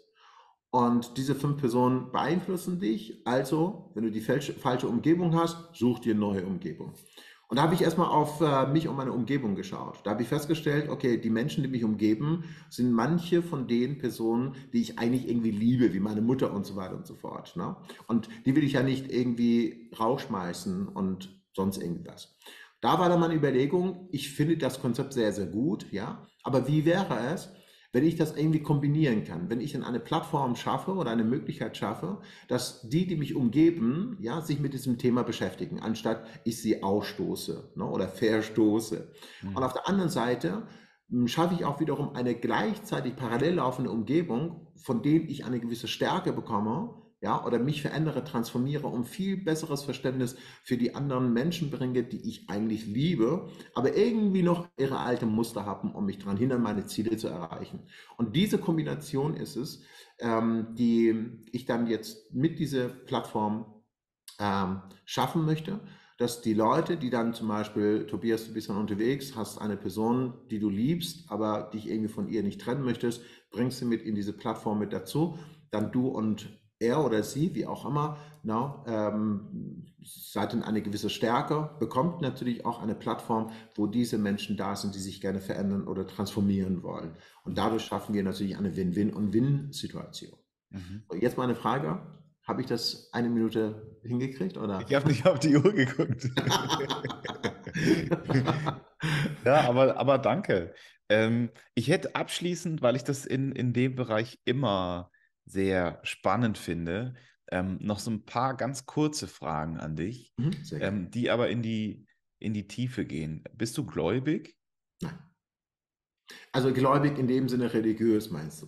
Und diese fünf Personen beeinflussen dich. Also, wenn du die falsche, falsche Umgebung hast, such dir eine neue Umgebung. Und da habe ich erstmal auf äh, mich und meine Umgebung geschaut. Da habe ich festgestellt, okay, die Menschen, die mich umgeben, sind manche von den Personen, die ich eigentlich irgendwie liebe, wie meine Mutter und so weiter und so fort. Ne? Und die will ich ja nicht irgendwie rausschmeißen und sonst irgendwas. Da war dann meine Überlegung, ich finde das Konzept sehr, sehr gut, ja, aber wie wäre es, wenn ich das irgendwie kombinieren kann, wenn ich dann eine Plattform schaffe oder eine Möglichkeit schaffe, dass die, die mich umgeben, ja, sich mit diesem Thema beschäftigen, anstatt ich sie ausstoße, ne, oder verstoße. Und Mhm. auf der anderen Seite m, schaffe ich auch wiederum eine gleichzeitig parallel laufende Umgebung, von denen ich eine gewisse Stärke bekomme, ja, oder mich verändere, transformiere, um viel besseres Verständnis für die anderen Menschen bringe, die ich eigentlich liebe, aber irgendwie noch ihre alten Muster haben, um mich daran hindern, meine Ziele zu erreichen. Und diese Kombination ist es, ähm, die ich dann jetzt mit dieser Plattform ähm, schaffen möchte, dass die Leute, die dann zum Beispiel, Tobias, du bist dann unterwegs, hast eine Person, die du liebst, aber dich irgendwie von ihr nicht trennen möchtest, bringst sie mit in diese Plattform mit dazu, dann du und er oder sie, wie auch immer, na, ähm, seid in eine gewisse Stärke, bekommt natürlich auch eine Plattform, wo diese Menschen da sind, die sich gerne verändern oder transformieren wollen. Und Mhm. dadurch schaffen wir natürlich eine Win-Win- und Win-Situation. Mhm. So, jetzt meine Frage, habe ich das eine Minute hingekriegt oder? Ich habe nicht auf die Uhr geguckt. Ja, aber, aber danke. Ähm, ich hätte abschließend, weil ich das in, in dem Bereich immer sehr spannend finde, ähm, noch so ein paar ganz kurze Fragen an dich, Mhm, sehr gerne. ähm, die aber in die, in die Tiefe gehen. Bist du gläubig? Nein. Also gläubig in dem Sinne religiös, meinst du?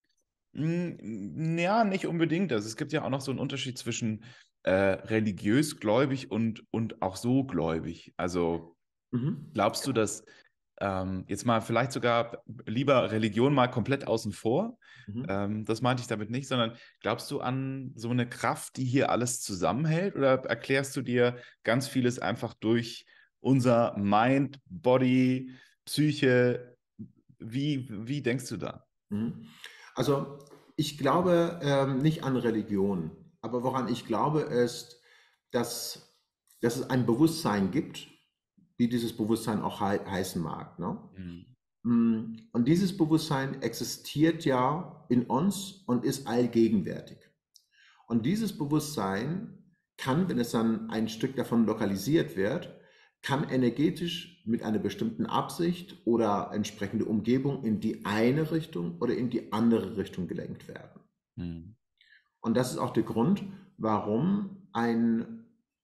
Mm, ja, nicht unbedingt. Also es gibt ja auch noch so einen Unterschied zwischen äh, religiös gläubig und, und auch so gläubig. Also Mhm. glaubst du, dass ähm, jetzt mal vielleicht sogar lieber Religion mal komplett außen vor? Mhm. Ähm, das meinte ich damit nicht, sondern glaubst du an so eine Kraft, die hier alles zusammenhält? Oder erklärst du dir ganz vieles einfach durch unser Mind, Body, Psyche? Wie, wie denkst du da? Mhm. Also ich glaube ähm, nicht an Religion, aber woran ich glaube ist, dass, dass es ein Bewusstsein gibt, wie dieses Bewusstsein auch hei heißen mag. Ne? Mhm. Mm, Und dieses Bewusstsein existiert ja in uns und ist allgegenwärtig. Und dieses Bewusstsein kann, wenn es dann ein Stück davon lokalisiert wird, kann energetisch mit einer bestimmten Absicht oder entsprechende Umgebung in die eine Richtung oder in die andere Richtung gelenkt werden. Mhm. Und das ist auch der Grund, warum ein,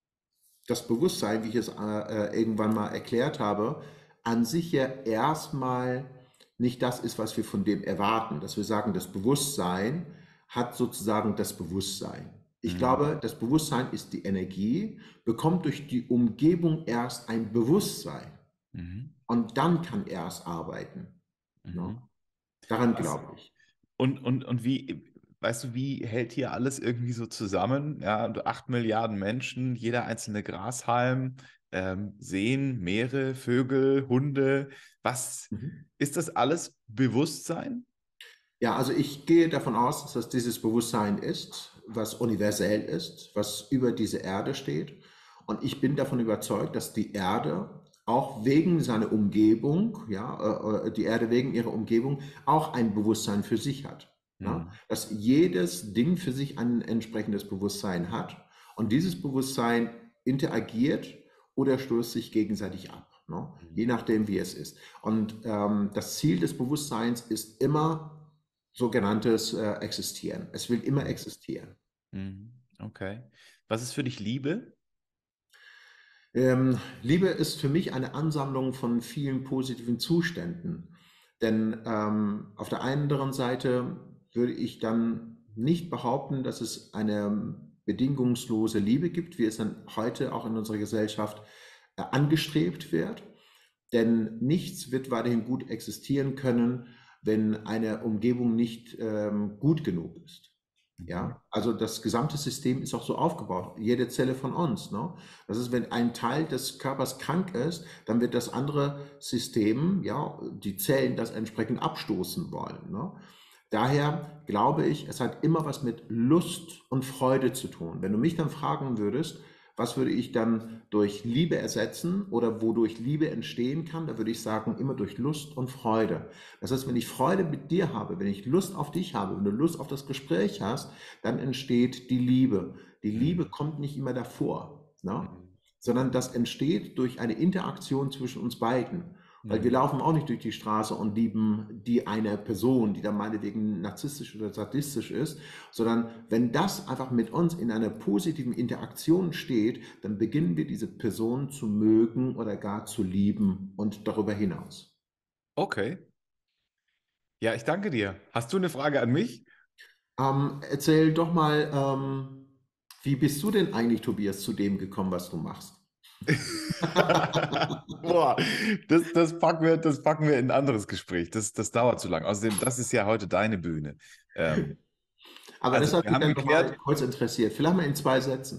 das Bewusstsein, wie ich es äh, äh, irgendwann mal erklärt habe, an sich ja erstmal nicht das ist, was wir von dem erwarten. Dass wir sagen, das Bewusstsein hat sozusagen das Bewusstsein. Ich Mhm. glaube, das Bewusstsein ist die Energie, bekommt durch die Umgebung erst ein Bewusstsein Mhm. und dann kann er erst arbeiten. Ne? Mhm. Daran Was, glaube ich. und, und, und wie, weißt du, wie hält hier alles irgendwie so zusammen? Ja, und acht Milliarden Menschen, jeder einzelne Grashalm, ähm, Seen, Meere, Vögel, Hunde. Was Mhm. ist das alles Bewusstsein? Ja, also ich gehe davon aus, dass das dieses Bewusstsein ist, was universell ist, was über diese Erde steht. Und ich bin davon überzeugt, dass die Erde auch wegen seiner Umgebung, ja, äh, äh, die Erde wegen ihrer Umgebung auch ein Bewusstsein für sich hat. Ja? Mhm. Dass jedes Ding für sich ein entsprechendes Bewusstsein hat und dieses Bewusstsein interagiert oder stößt sich gegenseitig ab, ne? Je nachdem, wie es ist. Und ähm, das Ziel des Bewusstseins ist immer sogenanntes äh, Existieren. Es will immer Mhm. existieren. Mhm. Okay. Was ist für dich Liebe? Ähm, Liebe ist für mich eine Ansammlung von vielen positiven Zuständen. Denn ähm, auf der anderen Seite würde ich dann nicht behaupten, dass es eine bedingungslose Liebe gibt, wie es dann heute auch in unserer Gesellschaft äh, angestrebt wird. Denn nichts wird weiterhin gut existieren können, wenn eine Umgebung nicht ähm, gut genug ist. Mhm. Ja, also das gesamte System ist auch so aufgebaut, jede Zelle von uns. Ne? Das ist, wenn ein Teil des Körpers krank ist, dann wird das andere System, ja, die Zellen das entsprechend abstoßen wollen. Ne? Daher glaube ich, es hat immer was mit Lust und Freude zu tun. Wenn du mich dann fragen würdest, Was würde ich dann durch Liebe ersetzen oder wodurch Liebe entstehen kann? Da würde ich sagen, immer durch Lust und Freude. Das heißt, wenn ich Freude mit dir habe, wenn ich Lust auf dich habe, wenn du Lust auf das Gespräch hast, dann entsteht die Liebe. Die Liebe Mhm. kommt nicht immer davor, ne? Mhm. Sondern das entsteht durch eine Interaktion zwischen uns beiden. Weil wir Mhm. laufen auch nicht durch die Straße und lieben die eine Person, die dann meinetwegen narzisstisch oder sadistisch ist, sondern wenn das einfach mit uns in einer positiven Interaktion steht, dann beginnen wir diese Person zu mögen oder gar zu lieben und darüber hinaus. Okay. Ja, ich danke dir. Hast du eine Frage an mich? Ähm, erzähl doch mal, ähm, wie bist du denn eigentlich, Tobias, zu dem gekommen, was du machst? Boah, das, das packen wir, das packen wir in ein anderes Gespräch. Das, das dauert zu lang. Außerdem, das ist ja heute deine Bühne. Ähm, Aber also, das hat wir mich haben dann noch mal geklärt, kurz interessiert. Vielleicht mal in zwei Sätzen.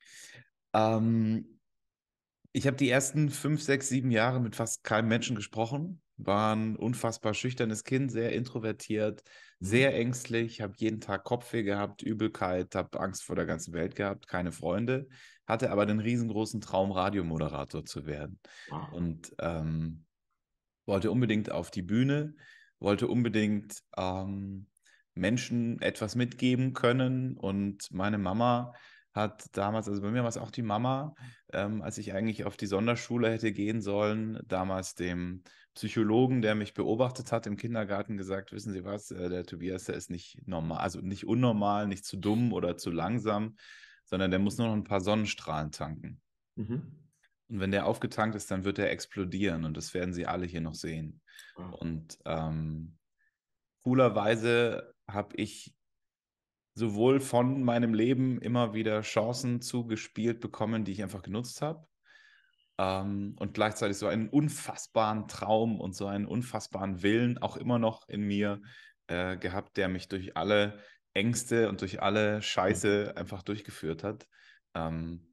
ähm, ich habe die ersten fünf, sechs, sieben Jahre mit fast keinem Menschen gesprochen, war ein unfassbar schüchternes Kind, sehr introvertiert, Mhm. sehr ängstlich, habe jeden Tag Kopfweh gehabt, Übelkeit, habe Angst vor der ganzen Welt gehabt, keine Freunde, hatte aber den riesengroßen Traum, Radiomoderator zu werden. Wow. Und ähm, wollte unbedingt auf die Bühne, wollte unbedingt ähm, Menschen etwas mitgeben können. Und meine Mama hat damals, also bei mir war es auch die Mama, ähm, als ich eigentlich auf die Sonderschule hätte gehen sollen, damals dem Psychologen, der mich beobachtet hat im Kindergarten, gesagt, wissen Sie was, äh, der Tobias, der ist nicht normal, also nicht unnormal, nicht zu dumm oder zu langsam, sondern der muss nur noch ein paar Sonnenstrahlen tanken. Mhm. Und wenn der aufgetankt ist, dann wird er explodieren und das werden Sie alle hier noch sehen. Wow. Und ähm, coolerweise habe ich sowohl von meinem Leben immer wieder Chancen zugespielt bekommen, die ich einfach genutzt habe. Ähm, und gleichzeitig so einen unfassbaren Traum und so einen unfassbaren Willen auch immer noch in mir äh, gehabt, der mich durch alle Ängste und durch alle Scheiße einfach durchgeführt hat. Ähm,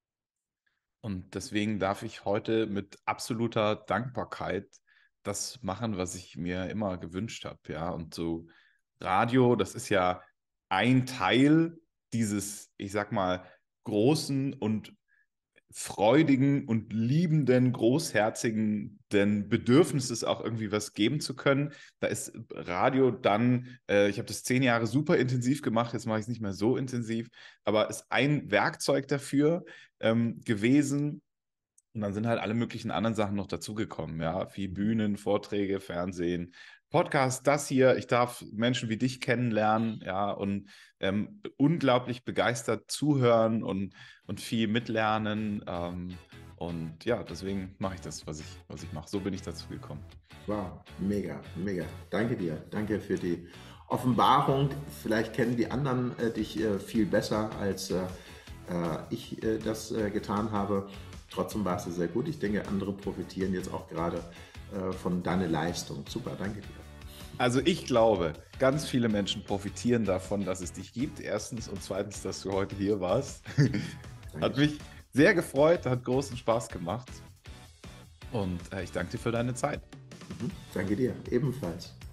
Und deswegen darf ich heute mit absoluter Dankbarkeit das machen, was ich mir immer gewünscht habe. Ja, und so Radio, das ist ja ein Teil dieses, ich sag mal, großen und freudigen und liebenden, großherzigen denn Bedürfnisses auch irgendwie was geben zu können. Da ist Radio dann, äh, ich habe das zehn Jahre super intensiv gemacht, jetzt mache ich es nicht mehr so intensiv, aber ist ein Werkzeug dafür ähm, gewesen. Und dann sind halt alle möglichen anderen Sachen noch dazugekommen, ja, wie Bühnen, Vorträge, Fernsehen, Podcast, das hier. Ich darf Menschen wie dich kennenlernen, ja, und ähm, unglaublich begeistert zuhören und, und viel mitlernen. Ähm, und ja, deswegen mache ich das, was ich, was ich mache. So bin ich dazu gekommen. Wow, mega, mega. Danke dir. Danke für die Offenbarung. Vielleicht kennen die anderen äh, dich äh, viel besser, als äh, äh, ich äh, das äh, getan habe. Trotzdem warst du sehr gut. Ich denke, andere profitieren jetzt auch gerade äh, von deiner Leistung. Super, danke dir. Also ich glaube, ganz viele Menschen profitieren davon, dass es dich gibt. Erstens und zweitens, dass du heute hier warst. Hat Dankeschön. mich sehr gefreut, hat großen Spaß gemacht. Und äh, ich danke dir für deine Zeit. Mhm. Danke dir, ebenfalls.